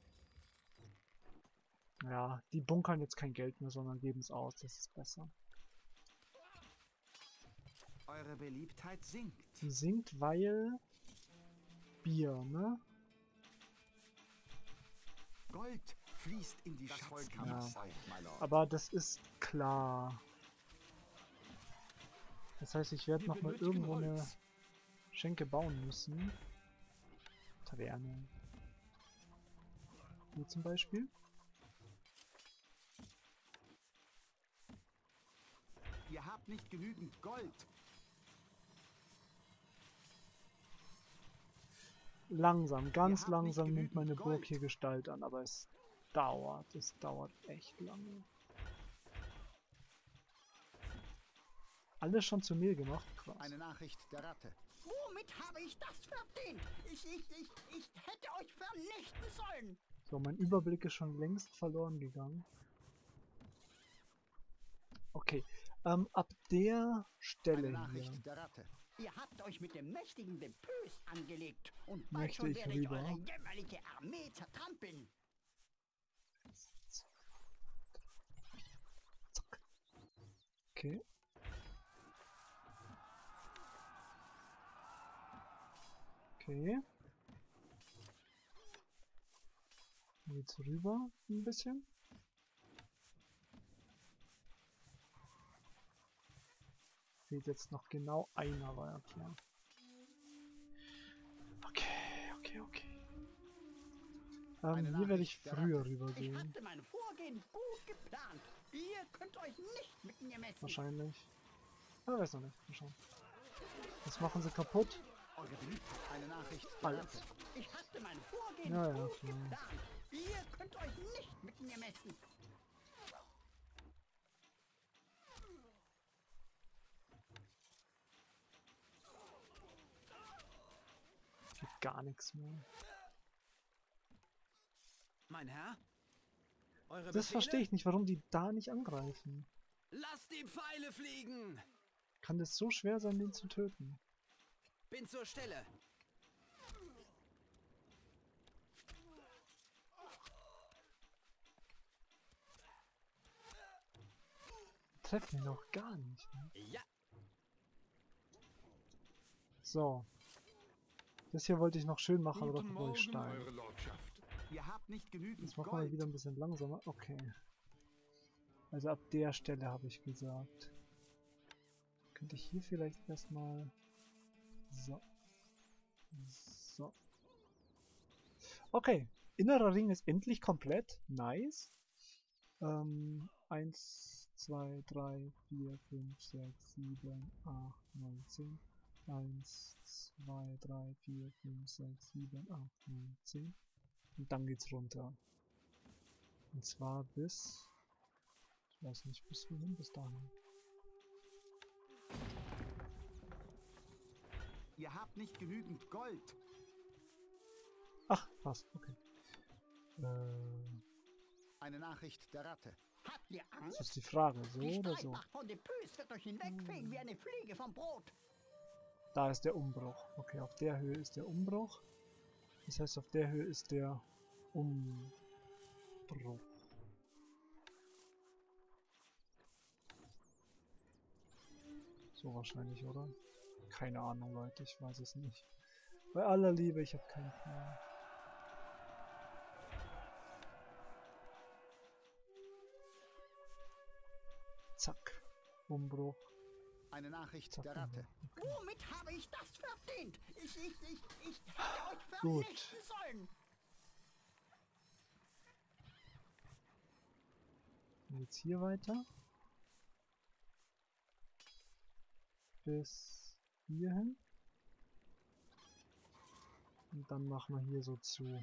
Ja, die bunkern jetzt kein Geld mehr, sondern geben es aus. Das ist besser. Eure Beliebtheit sinkt. Die sinkt, weil Bier, ne? Gold fließt in die Ja. Schatzkammer, Sire, my Lord. Aber das ist klar. Das heißt, ich werde Wir noch mal benötigen irgendwo eine Holz. Schenke bauen müssen. Taverne. Hier zum Beispiel. Ihr habt nicht genügend Gold. Langsam, ganz habt langsam nicht nimmt meine genügend Burg Gold. hier Gestalt an, aber es dauert, es dauert echt lange. Alles schon zu mir gemacht? Krass. Eine Nachricht der Ratte. Womit habe ich das verdient? Ich, ich, ich, ich hätte euch vernichten sollen. So, mein Überblick ist schon längst verloren gegangen. Okay, ähm, ab der Stelle Eine Nachricht hier der Ratte. Ihr habt euch mit dem mächtigen Nepös angelegt. Und bald möchte schon ich werde ich rüber. eure jämmerliche Armee zertrampeln. Okay. Okay. Jetzt rüber ein bisschen. Fehlt jetzt noch genau einer, war ja klar. Okay, okay, okay. Ähm, Eine hier werde ich Nachricht der früher Ratte. Ich rübergehen. hatte mein Vorgehen gut geplant. Ihr könnt euch nicht mit mir messen. Wahrscheinlich. Ah, weiß noch nicht. Mal schauen. Das machen sie kaputt. Eure Beliebtheit. Eine Nachricht der Alles. Ratte. Ich hatte mein Vorgehen Ja, ja, gut klar. geplant. Ihr könnt euch nicht mit mir messen. Geht gar nichts mehr. Mein Herr? Eure Das Befehle? verstehe ich nicht, warum die da nicht angreifen. Lasst die Pfeile fliegen! Kann das so schwer sein, den zu töten? Bin zur Stelle. Treffen ihn noch gar nicht. Ne? Ja, So. Das hier wollte ich noch schön machen, aber Guten dafür brauche ich Morgen, Stein. Eure Lordschaft. Ihr habt nicht genügend Das machen wir Gold. wieder ein bisschen langsamer. Okay. Also ab der Stelle habe ich gesagt. könnte ich hier vielleicht erstmal... So. So. Okay. Innerer Ring ist endlich komplett. Nice. Ähm, eins, zwei, drei, vier, fünf, sechs, sieben, acht, neun, zehn. eins, zwei, drei, vier, fünf, sechs, sieben, acht, neun, zehn. Und dann geht's runter. Und zwar bis... Ich weiß nicht, bis wohin, bis dahin. Ihr habt nicht genügend Gold. Ach, passt, okay. Äh, Eine Nachricht der Ratte. Habt ihr das Angst? ist die Frage, so Die oder so? Streitmacht von Depus wird euch hinwegfegen wie eine Fliege vom Brot. Da ist der Umbruch. Okay, auf der Höhe ist der Umbruch. Das heißt, auf der Höhe ist der Umbruch. So wahrscheinlich, oder? Keine Ahnung, Leute, ich weiß es nicht. Bei aller Liebe, ich habe keinen Plan. Zack. Umbruch. Eine Nachricht Zack, der Ratte. Umbruch. Womit habe ich das verdient? Ich, ich, ich, ich hätte euch Gut. vernichten sollen. Und jetzt hier weiter. Bis hierhin. Und dann machen wir hier so zu.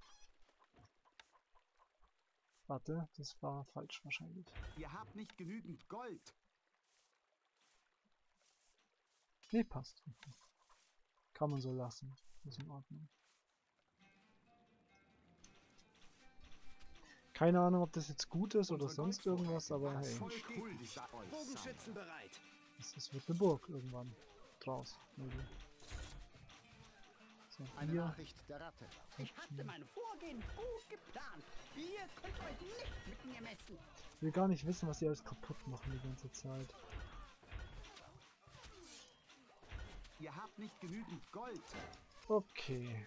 Warte, das war falsch wahrscheinlich. Ihr habt nicht genügend Gold. Ne, passt. Kann man so lassen. Ist in Ordnung. Keine Ahnung, ob das jetzt gut ist oder Unsere sonst Goldvorräte irgendwas, aber wachsen hey. stetig. Bogenschützen bereit. Es, es wird eine Burg irgendwann draus. Maybe. So, Eine hier. Nachricht der Ratte. Ich hatte mein Vorgehen gut geplant. Ihr könnt euch nicht mit mir messen. Ich will gar nicht wissen, was die alles kaputt machen die ganze Zeit. Ihr habt nicht genügend Gold. Das Okay.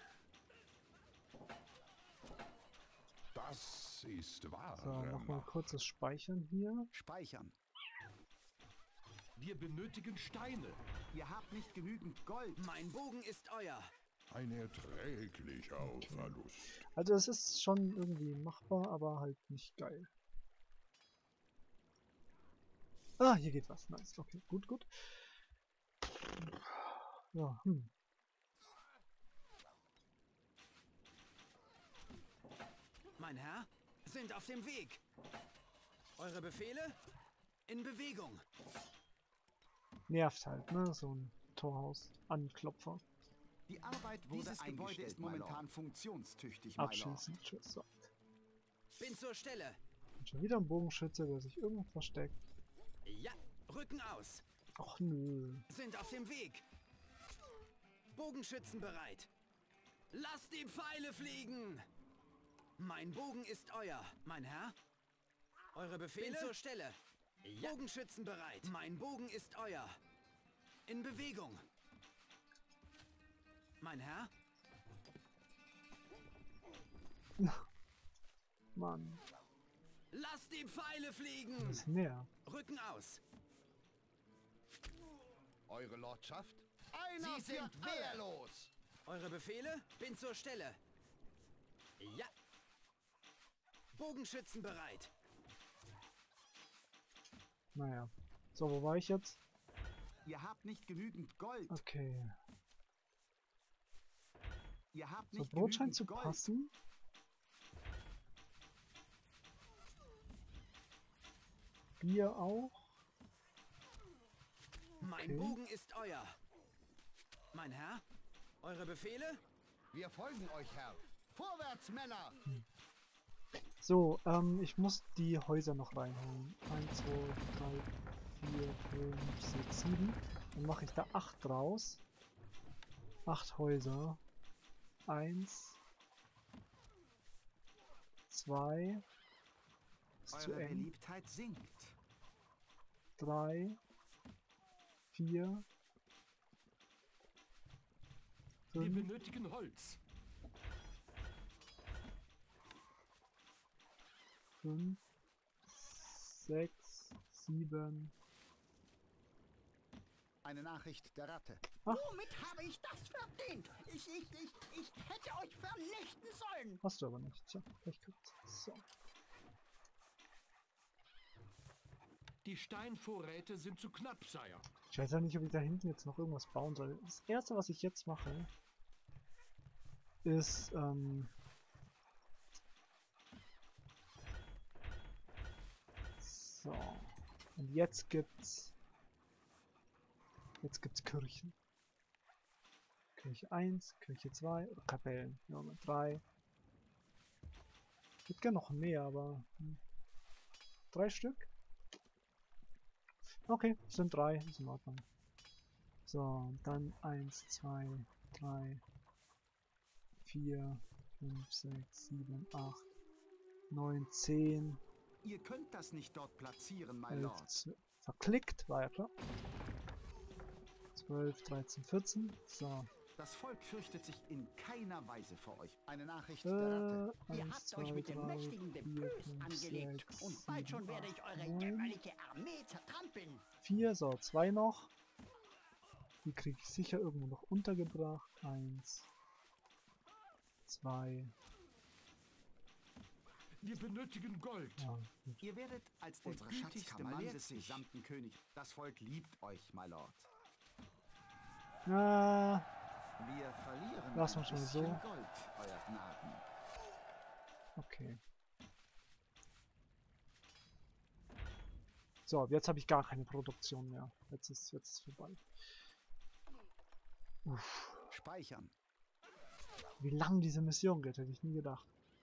ist wahr. So, nochmal kurzes Speichern hier. Speichern. Wir benötigen Steine. Ihr habt nicht genügend Gold. Mein Bogen ist euer. Ein erträglicher Verlust. Also es ist schon irgendwie machbar, aber halt nicht geil. Ah, hier geht was. Nice. Okay, gut, gut. Ja, hm. Mein Herr, sind auf dem Weg. Eure Befehle? In Bewegung. Nervt halt, ne? So ein Torhaus. Anklopfer. Die Arbeit wurde Dieses Gebäude ist momentan funktionstüchtig, my lord. Abschießen. Tschüss. So. Bin zur Stelle. Und schon wieder ein Bogenschütze, der sich irgendwo versteckt. Ja, Rücken aus. Och nö. Sind auf dem Weg. Bogenschützen bereit. Lasst die Pfeile fliegen. Mein Bogen ist euer, mein Herr. Eure Befehle? Bin zur Stelle. Ja. Bogenschützen bereit. Mein Bogen ist euer. In Bewegung. Mein Herr? Mann. Lasst die Pfeile fliegen. Das nervt. Rücken aus. Eure Lordschaft? Einer Sie sind für alle. wehrlos! Eure Befehle? Bin zur Stelle. Ja. Bogenschützen bereit. Naja. So, wo war ich jetzt? Ihr habt nicht genügend Gold. Okay. Ihr habt So, nicht Brot scheint genügend zu Gold. passen. Bier auch. Mein Okay. Bogen ist euer. Mein Herr? Eure Befehle? Wir folgen euch, Herr. Vorwärts, Männer! So, ähm, ich muss die Häuser noch reinholen. eins, zwei, drei, vier, fünf, sechs, sieben. Dann mache ich da acht draus. acht Häuser. eins. zwei. Ist zu Eure eng. Beliebtheit sinkt. drei. vier. Wir fünf. benötigen Holz. fünf, sechs, sieben, Eine Nachricht der Ratte. Ach. Womit habe ich das verdient? Ich, ich, ich, ich hätte euch vernichten sollen. Hast du aber nicht. Tja, Pech gehabt. So. Die Steinvorräte sind zu knapp, Sire. Ich weiß ja nicht, ob ich da hinten jetzt noch irgendwas bauen soll. Das erste, was ich jetzt mache, ist, ähm... so. Und jetzt gibt's... Jetzt gibt's Kirchen. Kirche eins, Kirche zwei, oder Kapellen. Ja, drei. Gibt ja noch mehr, aber... Hm. Drei Stück? Okay, sind drei, ist in Ordnung. So, dann eins, zwei, drei, vier, fünf, sechs, sieben, acht, neun, zehn. Ihr könnt das nicht dort platzieren, my elf, lord. zwölf. Verklickt, war ja klar. zwölf, dreizehn, vierzehn. So. Das Volk fürchtet sich in keiner Weise vor euch. Eine Nachricht Äh, der Ratte. Ihr eins, habt zwei, euch mit dem drei, mächtigen vier, Depös fünf, angelegt. sechs, Und bald schon sieben, werde ich acht, eure neun. jämmerliche Armee zertrampeln. vier, so, zwei noch. Die kriege ich sicher irgendwo noch untergebracht. eins, zwei, Wir benötigen Gold. ja, gut. Ihr werdet als Unsere unsere gütigste Schatzkammer Mann des sich. gesamten Königs. Das Volk liebt euch, my lord. Ah, Wir verlieren Lass ein uns mal bisschen so. Gold, euer Gnaden. okay. So, jetzt habe ich gar keine Produktion mehr. Jetzt ist jetzt ist vorbei. Uff, Speichern. wie lang diese Mission geht, hätte ich nie gedacht.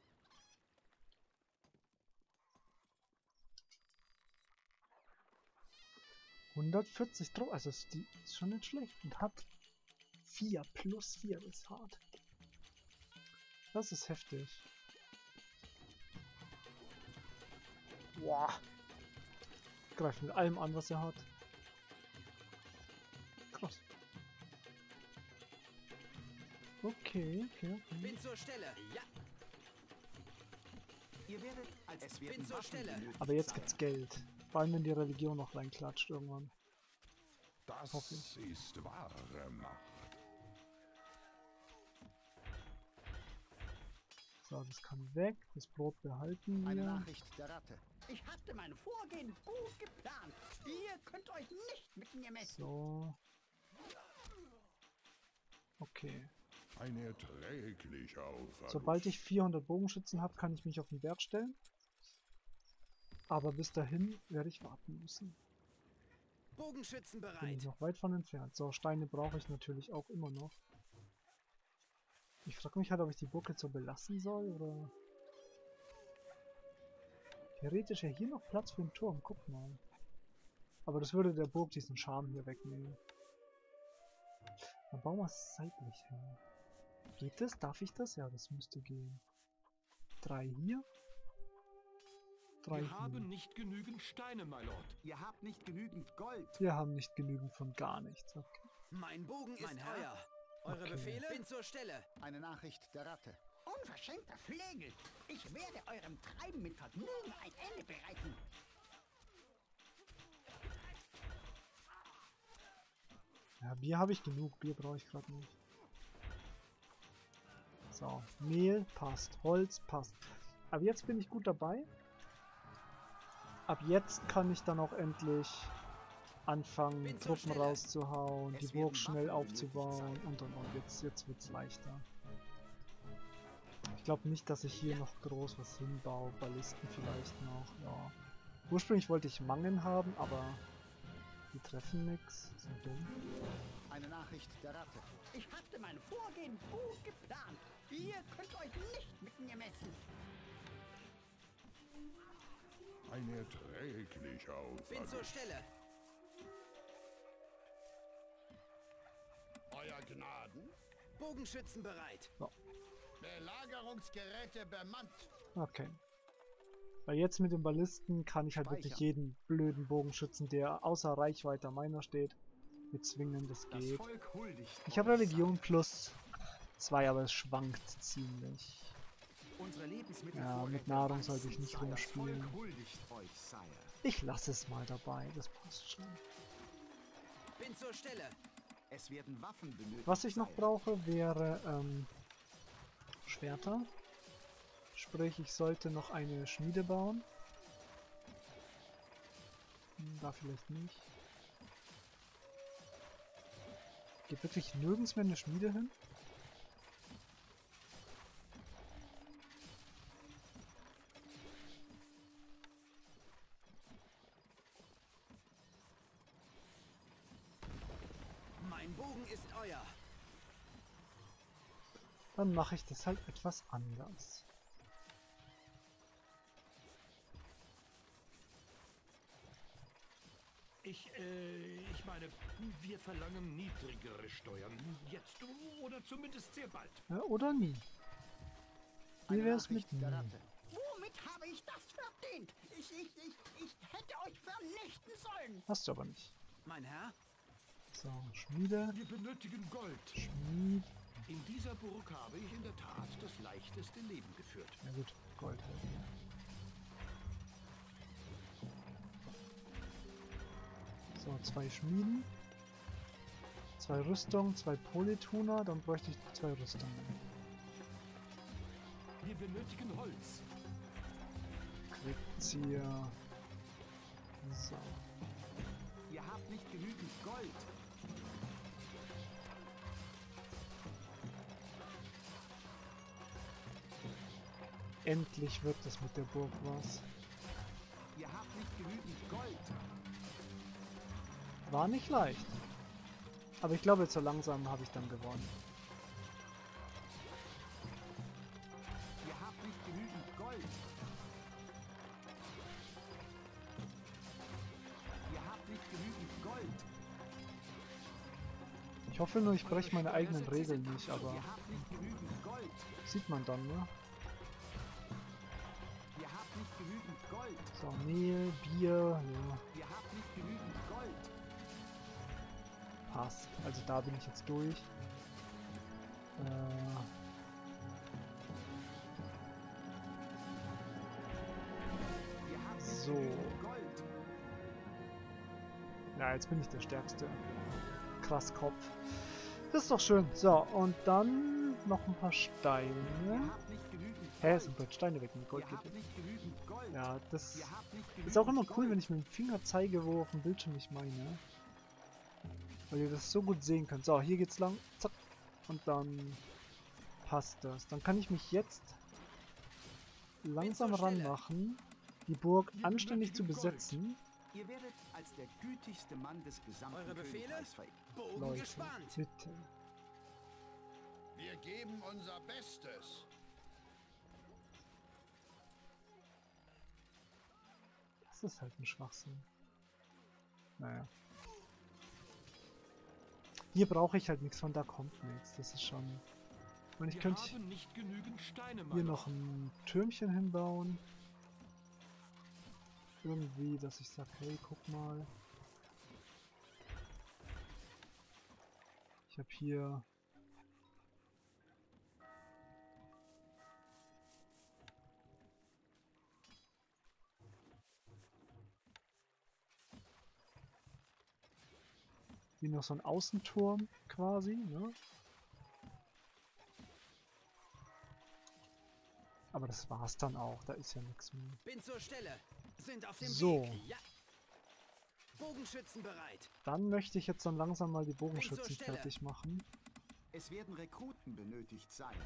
hundertvierzig Druck, also ist die ist schon nicht schlecht und hat vier plus vier, das ist hart. Das ist heftig. Boah. Greift mit allem an, was er hat. Krass. Okay, okay, okay. Bin zur Stelle. Ja, Ihr werdet als es werden bin zur Waffen Stelle. benötigt, Aber jetzt Sire. gibt's Geld. Vor allem, wenn die Religion noch reinklatscht irgendwann. Das Hoffentlich. ist wahre Macht. So, das kann weg. Das Brot behalten Eine wir. Nachricht der Ratte. Ich hatte mein Vorgehen gut geplant. Ihr könnt euch nicht mit mir messen. So. Okay. Ein erträglicher Verlust. Sobald ich vierhundert Bogenschützen habe, kann ich mich auf den Berg stellen. Aber bis dahin werde ich warten müssen. Bogenschützen Bin ich bereit. noch weit von entfernt. So, Steine brauche ich natürlich auch immer noch. Ich frage mich halt, ob ich die Burg jetzt so belassen soll, oder... Theoretisch ja hier noch Platz für den Turm, guck mal. Aber das würde der Burg diesen Charme hier wegnehmen. Dann bauen wir es seitlich hin. Geht das? Darf ich das? Ja, das müsste gehen. Drei hier. Drei Wir hier. haben nicht genügend Steine, my lord. Ihr habt nicht genügend Gold. Wir haben nicht genügend von gar nichts. Okay. Mein Bogen ist Mein Herr. euer. Eure Okay. Befehle? Bin zur Stelle. Eine Nachricht der Ratte. Unverschämter Flegel. Ich werde eurem Treiben mit Vergnügen ein Ende bereiten. Ja, Bier habe ich genug. Bier brauche ich gerade nicht. So, Mehl passt. Holz passt. Aber jetzt bin ich gut dabei. Ab jetzt kann ich dann auch endlich anfangen, Bin zur Truppen Stelle. rauszuhauen, Es die werden Burg schnell Waffen benötigt aufzubauen sein. und und und. Jetzt, jetzt wird es leichter. Ich glaube nicht, dass ich hier noch groß was hinbaue. Ballisten vielleicht noch, ja. Ursprünglich wollte ich Mangen haben, aber die treffen nix. Sind dumm. Eine Nachricht der Ratte. Ich hatte mein Vorgehen gut geplant. Ihr könnt euch nicht mit mir messen. Ein erträglicher Bin zur Verlust. Stelle. Euer Gnaden. Bogenschützen bereit. Belagerungsgeräte bemannt. Okay. Weil jetzt mit den Ballisten kann ich halt wirklich Speichern. jeden blöden Bogenschützen, der außer Reichweite meiner steht, bezwingen, das Das geht. Volk huldigt Ich habe euch, Religion plus zwei, aber es schwankt ziemlich. Sire. Unsere Lebensmittel Ja, mit Nahrung sollte ich nicht rumspielen. Das Volk huldigt euch, Sire. Ich lasse es mal dabei, das passt schon. Bin zur Stelle. Es werden Waffen benötigt. Was ich noch sein. brauche, wäre ähm, Schwerter. Sprich, ich sollte noch eine Schmiede bauen. Hm, da vielleicht nicht. Geht wirklich nirgends mehr eine Schmiede hin? Mein Bogen ist euer. Dann mache ich das halt etwas anders. Ich, äh, ich meine, wir verlangen niedrigere Steuern. Jetzt oder zumindest sehr bald. Ja, oder nie. Wie Eine wäre es mit Nachricht der nie? Ratte. Womit habe ich das verdient? Ich, ich, ich, ich hätte euch vernichten sollen. Hast du aber nicht. Mein Herr? So, Schmiede, Wir benötigen Gold. Schmied. In dieser Burg habe ich in der Tat das leichteste Leben geführt. Na gut, Gold halt. So, zwei Schmieden. Zwei Rüstungen, zwei Polytuner, dann bräuchte ich zwei Rüstungen. Wir benötigen Holz. Kriegzieher. So. Ihr habt nicht genügend Gold. Endlich wird das mit der Burg was. Ihr habt nicht genügend Gold. War nicht leicht. Aber ich glaube, jetzt so langsam habe ich dann gewonnen. Ihr habt nicht genügend Gold. Ihr habt nicht genügend Gold. Ich hoffe nur, ich breche meine eigenen Regeln nicht, aber Ihr habt nicht genügend Gold. sieht man dann, ne? Ihr habt nicht genügend Gold. So, Mehl, Bier, ja, Ihr habt nicht genügend Gold. passt. Also da bin ich jetzt durch. Äh, Ihr habt nicht So. genügend Gold. ja, jetzt bin ich der Stärkste. Krass Kopf. Das ist doch schön. So, und dann noch ein paar Ihr Steine. habt nicht genügend Hä, Gold. es sind bald Steine weg mit Gold Ihr geht. habt nicht genügend Gold. Ja, das Ihr habt nicht ist auch genügend immer cool, Gold. wenn ich mit dem Finger zeige, wo auf dem Bildschirm ich meine. Weil ihr das so gut sehen könnt. So, hier geht's lang. Zack. Und dann passt das. Dann kann ich mich jetzt langsam zur Stelle. ranmachen, die Burg Wir anständig zu benötigen Gold. besetzen. Ihr werdet als der gütigste Mann des gesamten Eure Befehle? Königreichs verehrt. Bogen Leute, gespannt. bitte. Wir geben unser Bestes. Das ist halt ein Schwachsinn. Naja. Hier brauche ich halt nichts von, da kommt nichts. Das ist schon... Und ich Wir könnte haben nicht genügend Steine, hier Mann. noch ein Türmchen hinbauen. Irgendwie, dass ich sage, hey, guck mal. Ich habe hier... Hier noch so ein Außenturm quasi, ne? Aber das war's dann auch, da ist ja nichts mehr. Bin zur Stelle. Sind auf dem So. Weg. Ja. Bogenschützen bereit. Dann möchte ich jetzt dann langsam mal die zur Bogenschützen Stelle. fertig machen. Es werden Rekruten benötigt sein.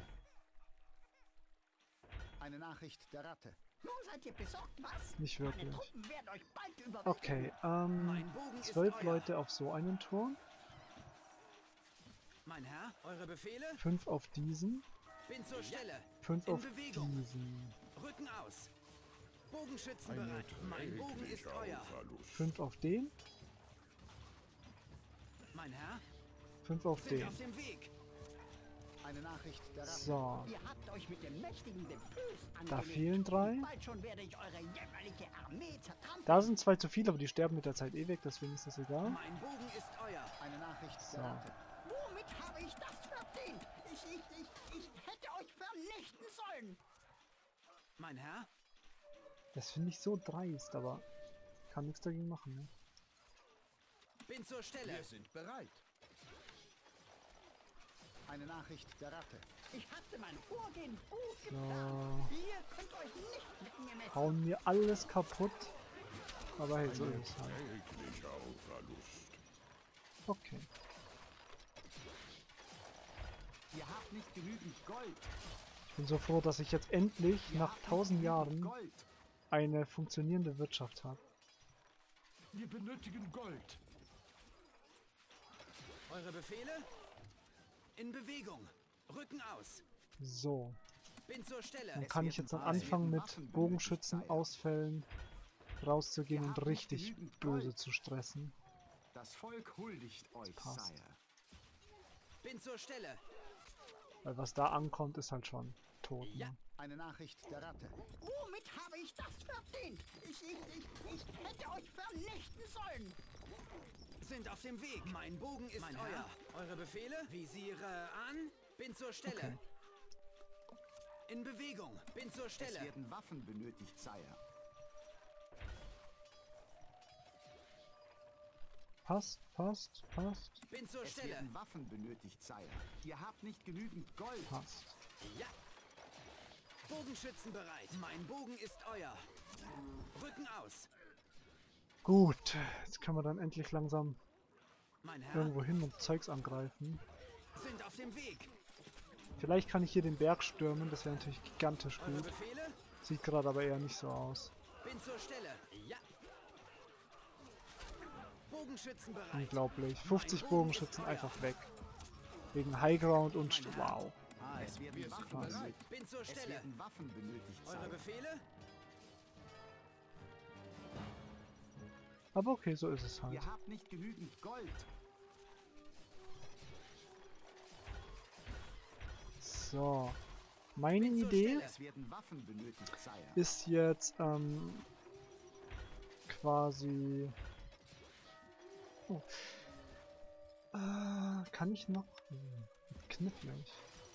Eine Nachricht der Ratte. Nun seid ihr besorgt, was? Nicht Meine wirklich. Truppen werden euch bald überwältigen. Okay, ähm, Mein Bogen ist zwölf euer. Leute auf so einen Turm, Mein Herr, eure Befehle? fünf auf diesen, Bin zur Stelle. fünf In auf Bewegung. diesen, Rücken aus. Bogenschützen Ein bereit. Mein Bogen ist erträglicher euer. Verlust. fünf auf den, Mein Herr, fünf auf sind den. auf dem Weg. Eine Nachricht der Ratte. So, Ihr habt euch mit dem mächtigen Depuls da angelegt. fehlen drei. Bald schon werde ich eure jämmerliche Armee zertrampeln. Da sind zwei zu viel, aber die sterben mit der Zeit eh weg, deswegen ist das egal. Mein Bogen ist euer. Eine Nachricht So. der Ratte. Womit habe ich das verdient? Ich, ich, ich, ich hätte euch vernichten sollen. Mein Herr, Das finde ich so dreist, aber kann nichts dagegen machen, ne? Bin zur Stelle. Wir sind bereit. Eine Nachricht der Ratte. Ich hatte mein Vorgehen gut So. geplant. Ihr könnt euch nicht mit mir messen. Hauen mir alles kaputt. Aber hey, so ist es halt. Erträglicher Verlust. Okay. Ihr habt nicht genügend Gold. Ich bin so froh, dass ich jetzt endlich Ihr nach habt nicht tausend genügend Jahren Gold. eine funktionierende Wirtschaft habe. Wir benötigen Gold. Eure Befehle? In Bewegung. Rücken aus. So, Bin zur Stelle. dann Es kann ich werden jetzt am Waffen- Anfang Waffen mit benötigt, Bogenschützen Sire. ausfällen, rauszugehen Ihr und habt nicht richtig genügend böse Gold. zu stressen. Das Volk huldigt euch, passt. Sire. Bin zur Stelle. Weil was da ankommt, ist halt schon tot. Ja. Ne? Eine Nachricht der Ratte. Womit habe ich das verdient? Ich, ich, ich, ich hätte euch vernichten sollen. Sind auf dem Weg. Mein Bogen ist mein euer. Herr. Eure Befehle? Visiere an. Bin zur Stelle. Okay. In Bewegung. Bin zur Es Stelle. werden Waffen benötigt, Sire. Passt, passt, passt, Bin zur Es Stelle. werden Waffen benötigt, Sire. Ihr habt nicht genügend Gold. passt. Ja. Bogenschützen bereit. Mein Bogen ist euer. Rücken aus. Gut, jetzt können wir dann endlich langsam Mein Herr. irgendwo hin und Zeugs angreifen. Sind auf dem Weg. Vielleicht kann ich hier den Berg stürmen, das wäre natürlich gigantisch Eure gut. Befehle? Sieht gerade aber eher nicht so aus. Bin zur Stelle. Ja. Bogenschützen bereit. Unglaublich. fünfzig Bogenschützen einfach weg. Wegen Highground und... St wow. Es werden Wir Waffen sind bereit. benötigt. Bin zur Es Stelle. werden Waffen benötigt, Eure Sire. Befehle? Aber okay, so ist es halt. Ihr habt nicht genügend Gold. So. Meine Bin zur Idee Stelle. Es werden Waffen benötigt, Sire. ist jetzt ähm, quasi... Oh. Äh, kann ich noch... Hm, knifflig.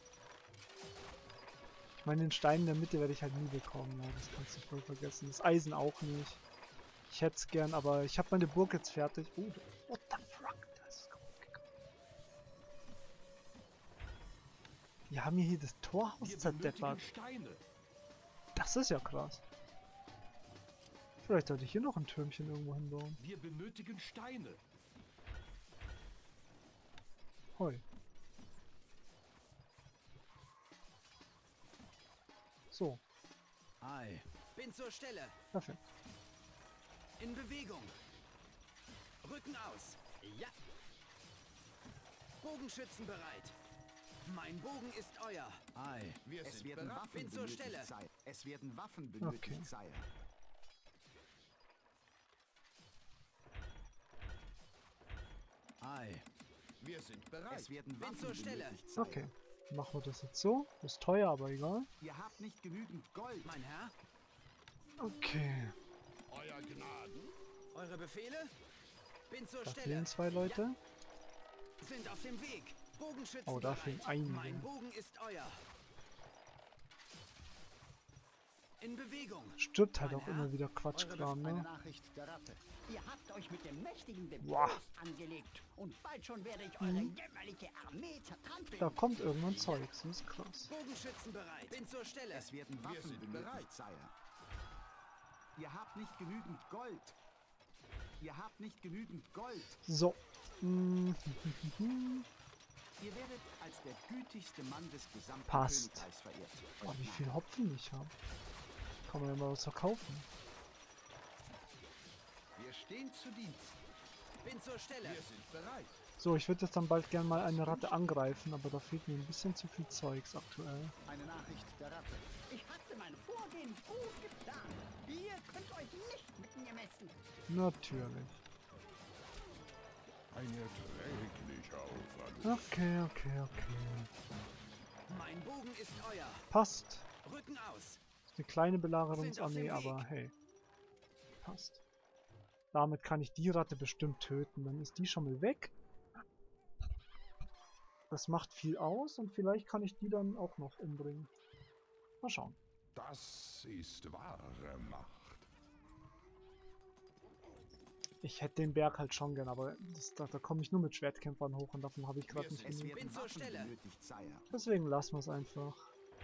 Ich meine, den Stein in der Mitte werde ich halt nie bekommen. Ja, das kannst du voll vergessen. Das Eisen auch nicht. Ich hätte es gern, aber ich habe meine Burg jetzt fertig. Oh, what the fuck? Das ist kaputt gegangen. Wir haben hier das Torhaus Wir zerdeppert. benötigen Steine. Das ist ja krass. Vielleicht sollte ich hier noch ein Türmchen irgendwo hinbauen. Wir benötigen Steine. Hoi. So, Ei. Bin zur Stelle. perfekt. In Bewegung. Rücken aus. Ja. Bogenschützen bereit. Mein Bogen ist euer. Ei. Wir Es sind werden bereit. Waffen Bin zur benötigt, Stelle. Sire. Es werden Waffen benötigt, Okay. Sire. Ei. Wir sind bereit. Es werden Bin Waffen zur Stelle. benötigt, Sire. Okay, machen wir das jetzt so. Ist teuer, aber egal. Ihr habt nicht genügend Gold. Mein Herr. Okay, Euer Gnaden. Eure Befehle? Bin zur da Stelle. fehlen zwei Leute. Sind auf dem Weg. Bogenschützen Oh, da bereit. fehlen einige. Mein Bogen ist euer. In Bewegung. Stirbt halt Mein auch Herr, immer wieder eure Quatschkram, Eine ne? Nachricht der Ratte. Ihr habt euch mit dem mächtigen Wow. Depot angelegt. Und bald schon werde ich eure jämmerliche Armee zertrampeln. Da kommt irgendwann Zeugs, das ist krass. Bogenschützen bereit. Bin zur Stelle. Es werden Wir Waffen sind benötigt, bereit. Sire. Ihr habt nicht genügend Gold. Ihr habt nicht genügend Gold. So. Mm, Ihr werdet als der gütigste Mann des gesamten Passt. Königreichs verehrt. Boah, Euer wie Gnade. viel Hopfen ich habe. Kann man ja mal was verkaufen. Wir stehen zu Dienst. Bin zur Stelle. Wir sind bereit. So, ich würde jetzt dann bald gerne mal eine Ratte angreifen, aber da fehlt mir ein bisschen zu viel Zeugs aktuell. Eine Nachricht der Ratte. Ich hatte mein Vorgehen gut geplant. Ihr könnt euch nicht mit mir messen. Natürlich. Ein erträglicher Verlust. Okay, okay, okay. Mein Bogen ist euer. Passt. Rücken aus. Ist eine kleine Sind Belagerungsarmee, auf dem aber Weg. hey. Passt. Damit kann ich die Ratte bestimmt töten. Dann ist die schon mal weg. Das macht viel aus und vielleicht kann ich die dann auch noch umbringen. Mal schauen. Das ist wahre Macht. Ich hätte den Berg halt schon gern, aber das, da, da komme ich nur mit Schwertkämpfern hoch und davon habe ich gerade nicht Es genug. Bin werden zur Waffen Stelle. benötigt, Sire. Deswegen lassen wir es einfach.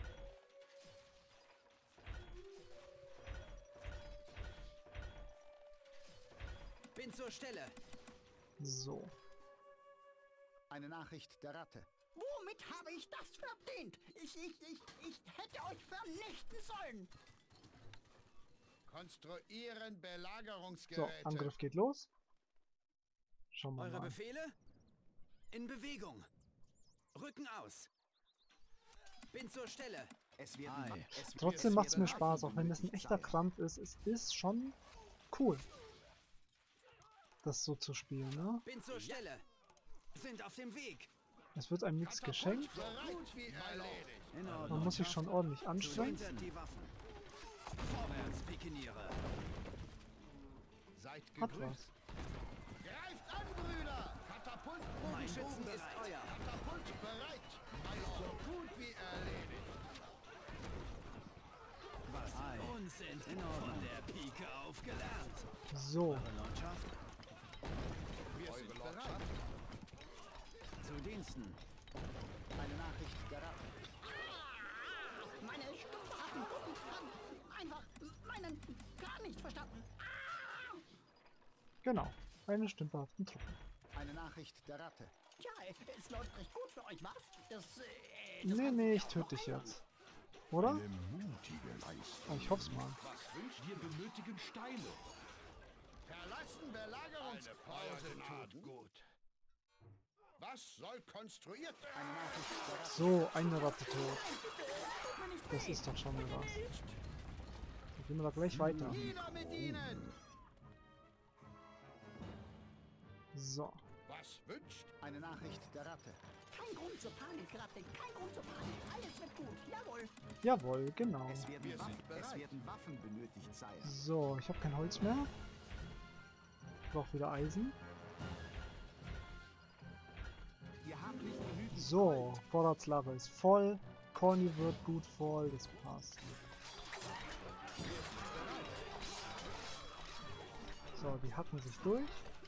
Bin zur Stelle. So. Eine Nachricht der Ratte. Womit habe ich das verdient? Ich, ich, ich, ich hätte euch vernichten sollen. Konstruieren So, Belagerungsgeräte. Angriff geht los. Schauen wir Eure mal. Befehle? In Bewegung. Rücken aus. Bin zur Stelle. Es werden Ei. Wa- es- Trotzdem es macht es mir werden Spaß, Waffen auch wenn es ein benötigt, echter Sire. Krampf ist. Es ist schon cool, das so zu spielen, ne? Bin zur Stelle. Sind auf dem Weg. Es wird einem nichts geschenkt. Bereit wie erledigt. In Man Ordnung. muss sich schon ordentlich Zu anstrengen. hinter die Waffen. Vorwärts, Pikiniere. Seid Hat gegrüßt. was. Greift an, Brüder. Katapult, Mein Bogen, Bogen ist bereit. euer. Katapult bereit. So gut wie erledigt. Was uns sind von der Pike auf gelernt. So, Lordschaft, Wir sind bereit. zu Diensten. Eine Nachricht der Ratte. Ah, meine stumpfhafen Puppen haben einfach meinen gar nicht verstanden. Ah! genau. Eine stümperhaften Truppen. Eine Nachricht der Ratte. Tja, es läuft recht gut für euch, was? Das, äh, das Nee, kann nee, ich noch töte dich ändern. jetzt. Oder? Eine mutige Leistung. Ich hoff's mal. Was wünscht ihr? Benötigen Steine. Verlassen Belagerungspause tut gut. Was soll konstruiert werden? Eine Nachricht der Ratte. So, eine Ratte tot. Tut mir nicht Das weh. ist doch schon mal was. Dann gehen wir da gleich weiter. Nieder mit ihnen! So. Was wünscht? Eine Nachricht der Ratte. Kein Grund zur Panik, Ratte. Kein Grund zur Panik. Alles wird gut. Jawohl. Jawohl, genau. Es werden, Wir Waffen, sind bereit. es werden Waffen benötigt, Sire. So, ich habe kein Holz mehr. Ich brauche wieder Eisen. Ihr habt nicht genügend So, Vorratslager ist voll. Corny wird gut voll, das passt. So, die hacken sich durch.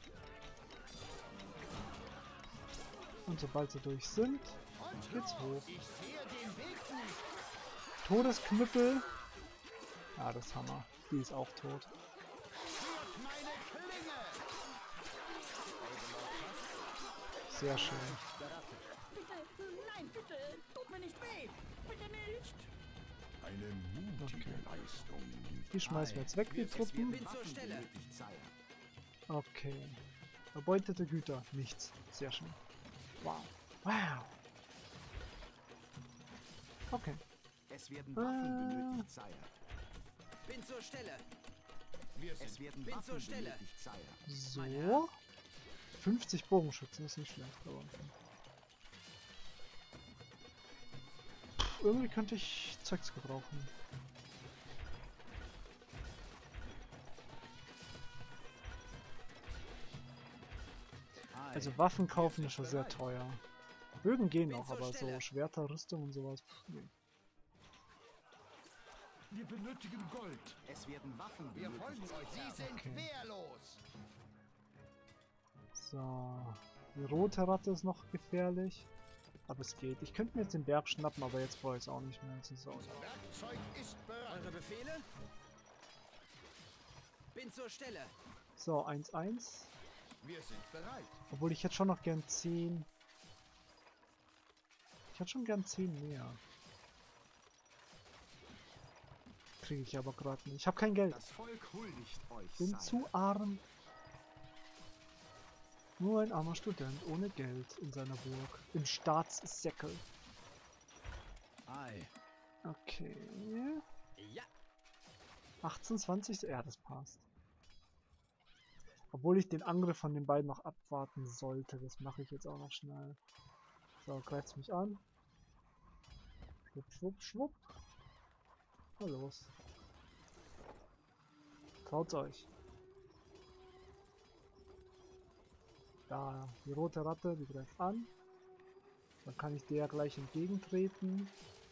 Und sobald sie durch sind, geht's hoch. Ich sehe den Weg nicht. Todesknüppel. Ah, das ist Hammer. Die ist auch tot. Führt meine Klinge! Sehr schön. Bitte, nein, bitte. Tut mir nicht weh. Bitte nicht. Eine mutige Leistung. Die schmeißen wir jetzt weg, die Truppen. Bin zur Stelle. benötigt, Sire. Okay. Erbeutete Güter. Nichts. Sehr schön. Wow. Wow. Okay. Es werden Waffen Äh. benötigt, Sire. Bin zur Stelle. Wir Es sind werden Bin Waffen zur Stelle. benötigt, Sire. So. fünfzig Bogenschützen ist nicht schlecht, aber. Pff, irgendwie könnte ich Zeugs gebrauchen. Also Waffen kaufen ist schon sehr teuer. Bögen gehen Bin noch, zur aber so Stelle. Schwerter, Rüstung und sowas. Pff, nee. Wir benötigen Gold. Es werden Waffen Wir benötigt. folgen euch. Sie sind Okay. wehrlos. So. Die rote Ratte ist noch gefährlich. Aber es geht. Ich könnte mir jetzt den Berg schnappen, aber jetzt brauche ich es auch nicht mehr. Jetzt ist es auch Unser Werkzeug ist bereit. Eure Befehle? Bin zur Stelle. so, eins eins. Wir sind bereit. Obwohl ich hätte schon noch gern zehn. Ich hätte schon gern zehn mehr. Kriege ich aber gerade nicht. Ich habe kein Geld. Das Volk huldigt euch, Bin Sire. zu arm. Nur ein armer Student ohne Geld in seiner Burg. Im Staatssäckel. Ei. Okay. Ja. achtzehn, zwanzig, ja, das passt. Obwohl ich den Angriff von den beiden noch abwarten sollte. Das mache ich jetzt auch noch schnell. So, greift's mich an. Schwupp, schwupp, schwupp. Na los. Traut's euch. Da, die rote Ratte, die greift an. Dann kann ich der gleich entgegentreten.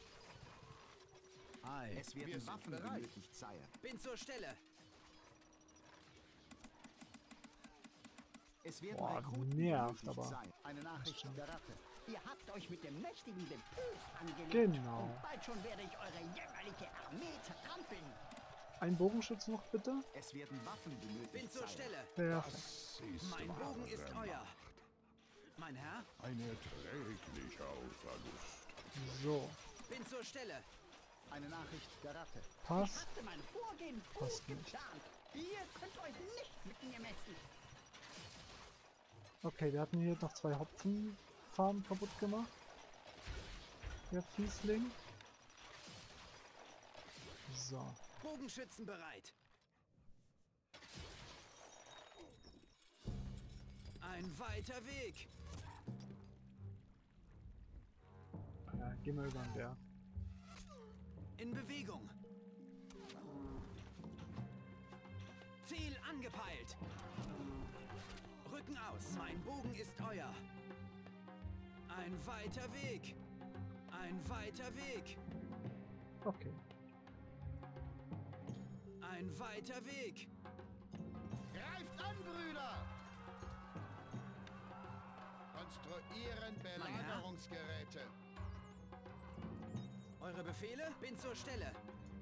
Ei. Es werden Wir sind Waffen bereit. benötigt, Sire. Bin zur Stelle. Es werden Boah, Rekruten nervt benötigt aber. sein. Eine Nachricht der Ratte. Ihr habt euch mit dem mächtigen Befehl angelegt. Genau. Und bald schon werde ich eure jämmerliche Armee zertrampeln. Ein Bogenschütz noch bitte. Es werden Waffen benötigt Bin zur sein. Stelle. Perfekt. Das ist Mein Bogen ist wahre euer. Macht. Mein Herr, Ein erträglicher Verlust. So, bin zur Stelle. Eine Nachricht der Ratte. passt. Hatte mein Vorgehen gut Passt nicht. geplant. Ihr könnt euch nicht mit mir messen. Okay, wir hatten hier noch zwei Hopfenfarmen kaputt gemacht. Der Fiesling. So. Bogenschützen bereit. Ein weiter Weg. Ja, gehen wir über den Berg. In Bewegung. Ziel angepeilt. Rücken aus. Mein Bogen ist euer. Ein weiter Weg. Ein weiter Weg. Okay. Ein weiter Weg. Greift an, Brüder! Konstruieren Belagerungsgeräte. Eure Befehle? Bin zur Stelle.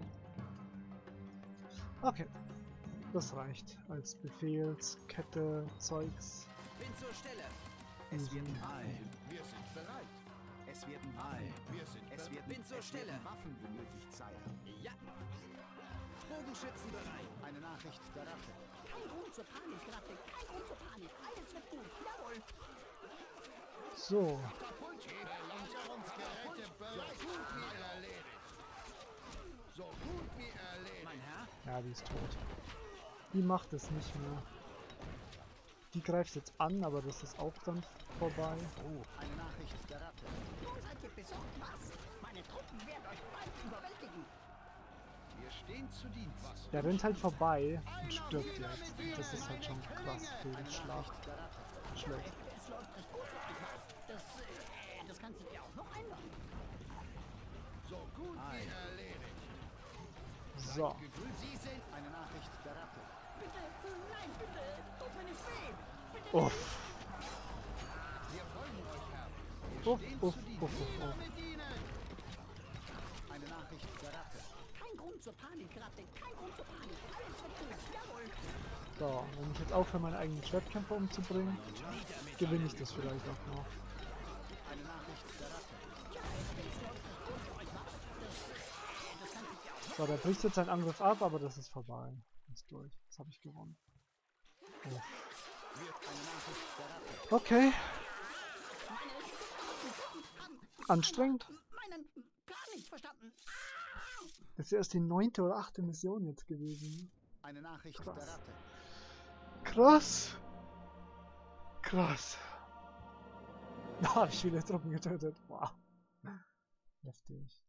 Okay. Das reicht. Als Befehlskette, Zeugs. Bin zur Stelle. Es werden Mhm. Waffen. Wir sind bereit. Es werden Waffen. Wir sind Es bereit. werden, Bin zur es Stelle. werden Waffen benötigt sein. Ja. Bogenschützen bereit. Eine Nachricht der Ratte. Kein Grund zur Panik, Ratte. Kein Grund zur Panik. Alles wird gut. Jawohl. So. Belagerungsgeräte bereit. So gut wie erledigt. So gut wie erledigt. Mein Herr, Ja, die ist tot. Die macht es nicht mehr. Die greift jetzt an, aber das ist auch dann vorbei. Eine Nachricht der Ratte. Nun seid ihr besorgt, was? Meine Truppen werden euch bald überwältigen. Wir stehen zu Dienst. Was? Der rennt halt vorbei und stirbt jetzt. Das ist halt schon krass für den Schlacht. Der Ratte. Schlecht. Es läuft recht gut für euch, was? Das, äh, das kannst du dir auch noch einladen. So gut wie erledigt. So. Gegrüßt. Sie sind Eine Nachricht der Ratte. Bitte, nein, bitte. Tut mir nicht weh. Bitte. Uff. Wir folgen euch, Herr. Uff, Stehen uff, zu Dienst. uff, uff, Nieder uff. mit ihnen. Eine Nachricht der Ratte. Kein Grund zur Panik, Ratte. Kein Grund zur Panik. Alles wird gut. Jawohl. So, wenn ich jetzt aufhöre, meine eigenen Schwertkämpfer umzubringen, gewinne ich das vielleicht auch noch. Eine Nachricht der Ratte. Ja, es läuft recht gut für euch, was? Das, äh, das kannst du dir auch noch. So, der bricht jetzt seinen Angriff ab, aber das ist vorbei. Ist durch. Jetzt habe ich gewonnen. Uff. Eine Nachricht der Ratte. Okay. Meine Truppen haben Anstrengend. meinen Plan nicht verstanden. Das ist erst die neunte oder achte Mission jetzt gewesen. Eine Nachricht Krass. der Ratte. Krass. Krass. Da habe ich viele Truppen getötet. Wow. Heftig.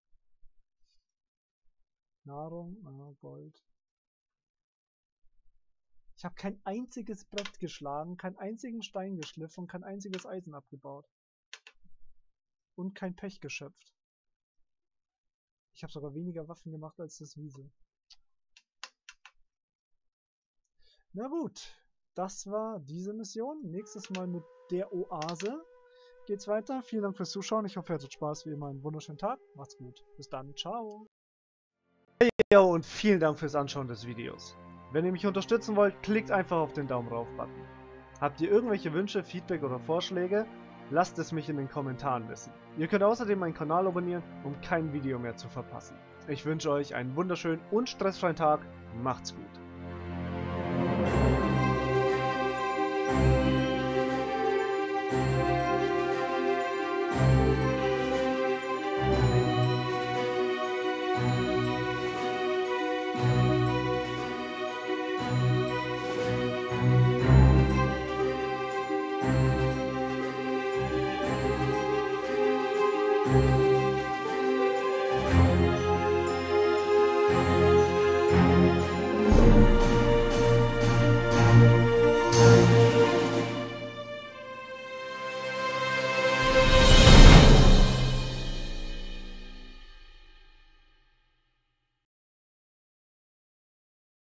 Nahrung, ah, Gold. Ich habe kein einziges Brett geschlagen, keinen einzigen Stein geschliffen und kein einziges Eisen abgebaut. Und kein Pech geschöpft. Ich habe sogar weniger Waffen gemacht als das Wiese. Na gut, das war diese Mission. Nächstes Mal mit der Oase geht's weiter. Vielen Dank fürs Zuschauen. Ich hoffe, ihr hattet Spaß. Wie immer einen wunderschönen Tag. Macht's gut. Bis dann. Ciao. Hey yo, und vielen Dank fürs Anschauen des Videos. Wenn ihr mich unterstützen wollt, klickt einfach auf den Daumen rauf Button. Habt ihr irgendwelche Wünsche, Feedback oder Vorschläge? Lasst es mich in den Kommentaren wissen. Ihr könnt außerdem meinen Kanal abonnieren, um kein Video mehr zu verpassen. Ich wünsche euch einen wunderschönen und stressfreien Tag. Macht's gut. Thank you.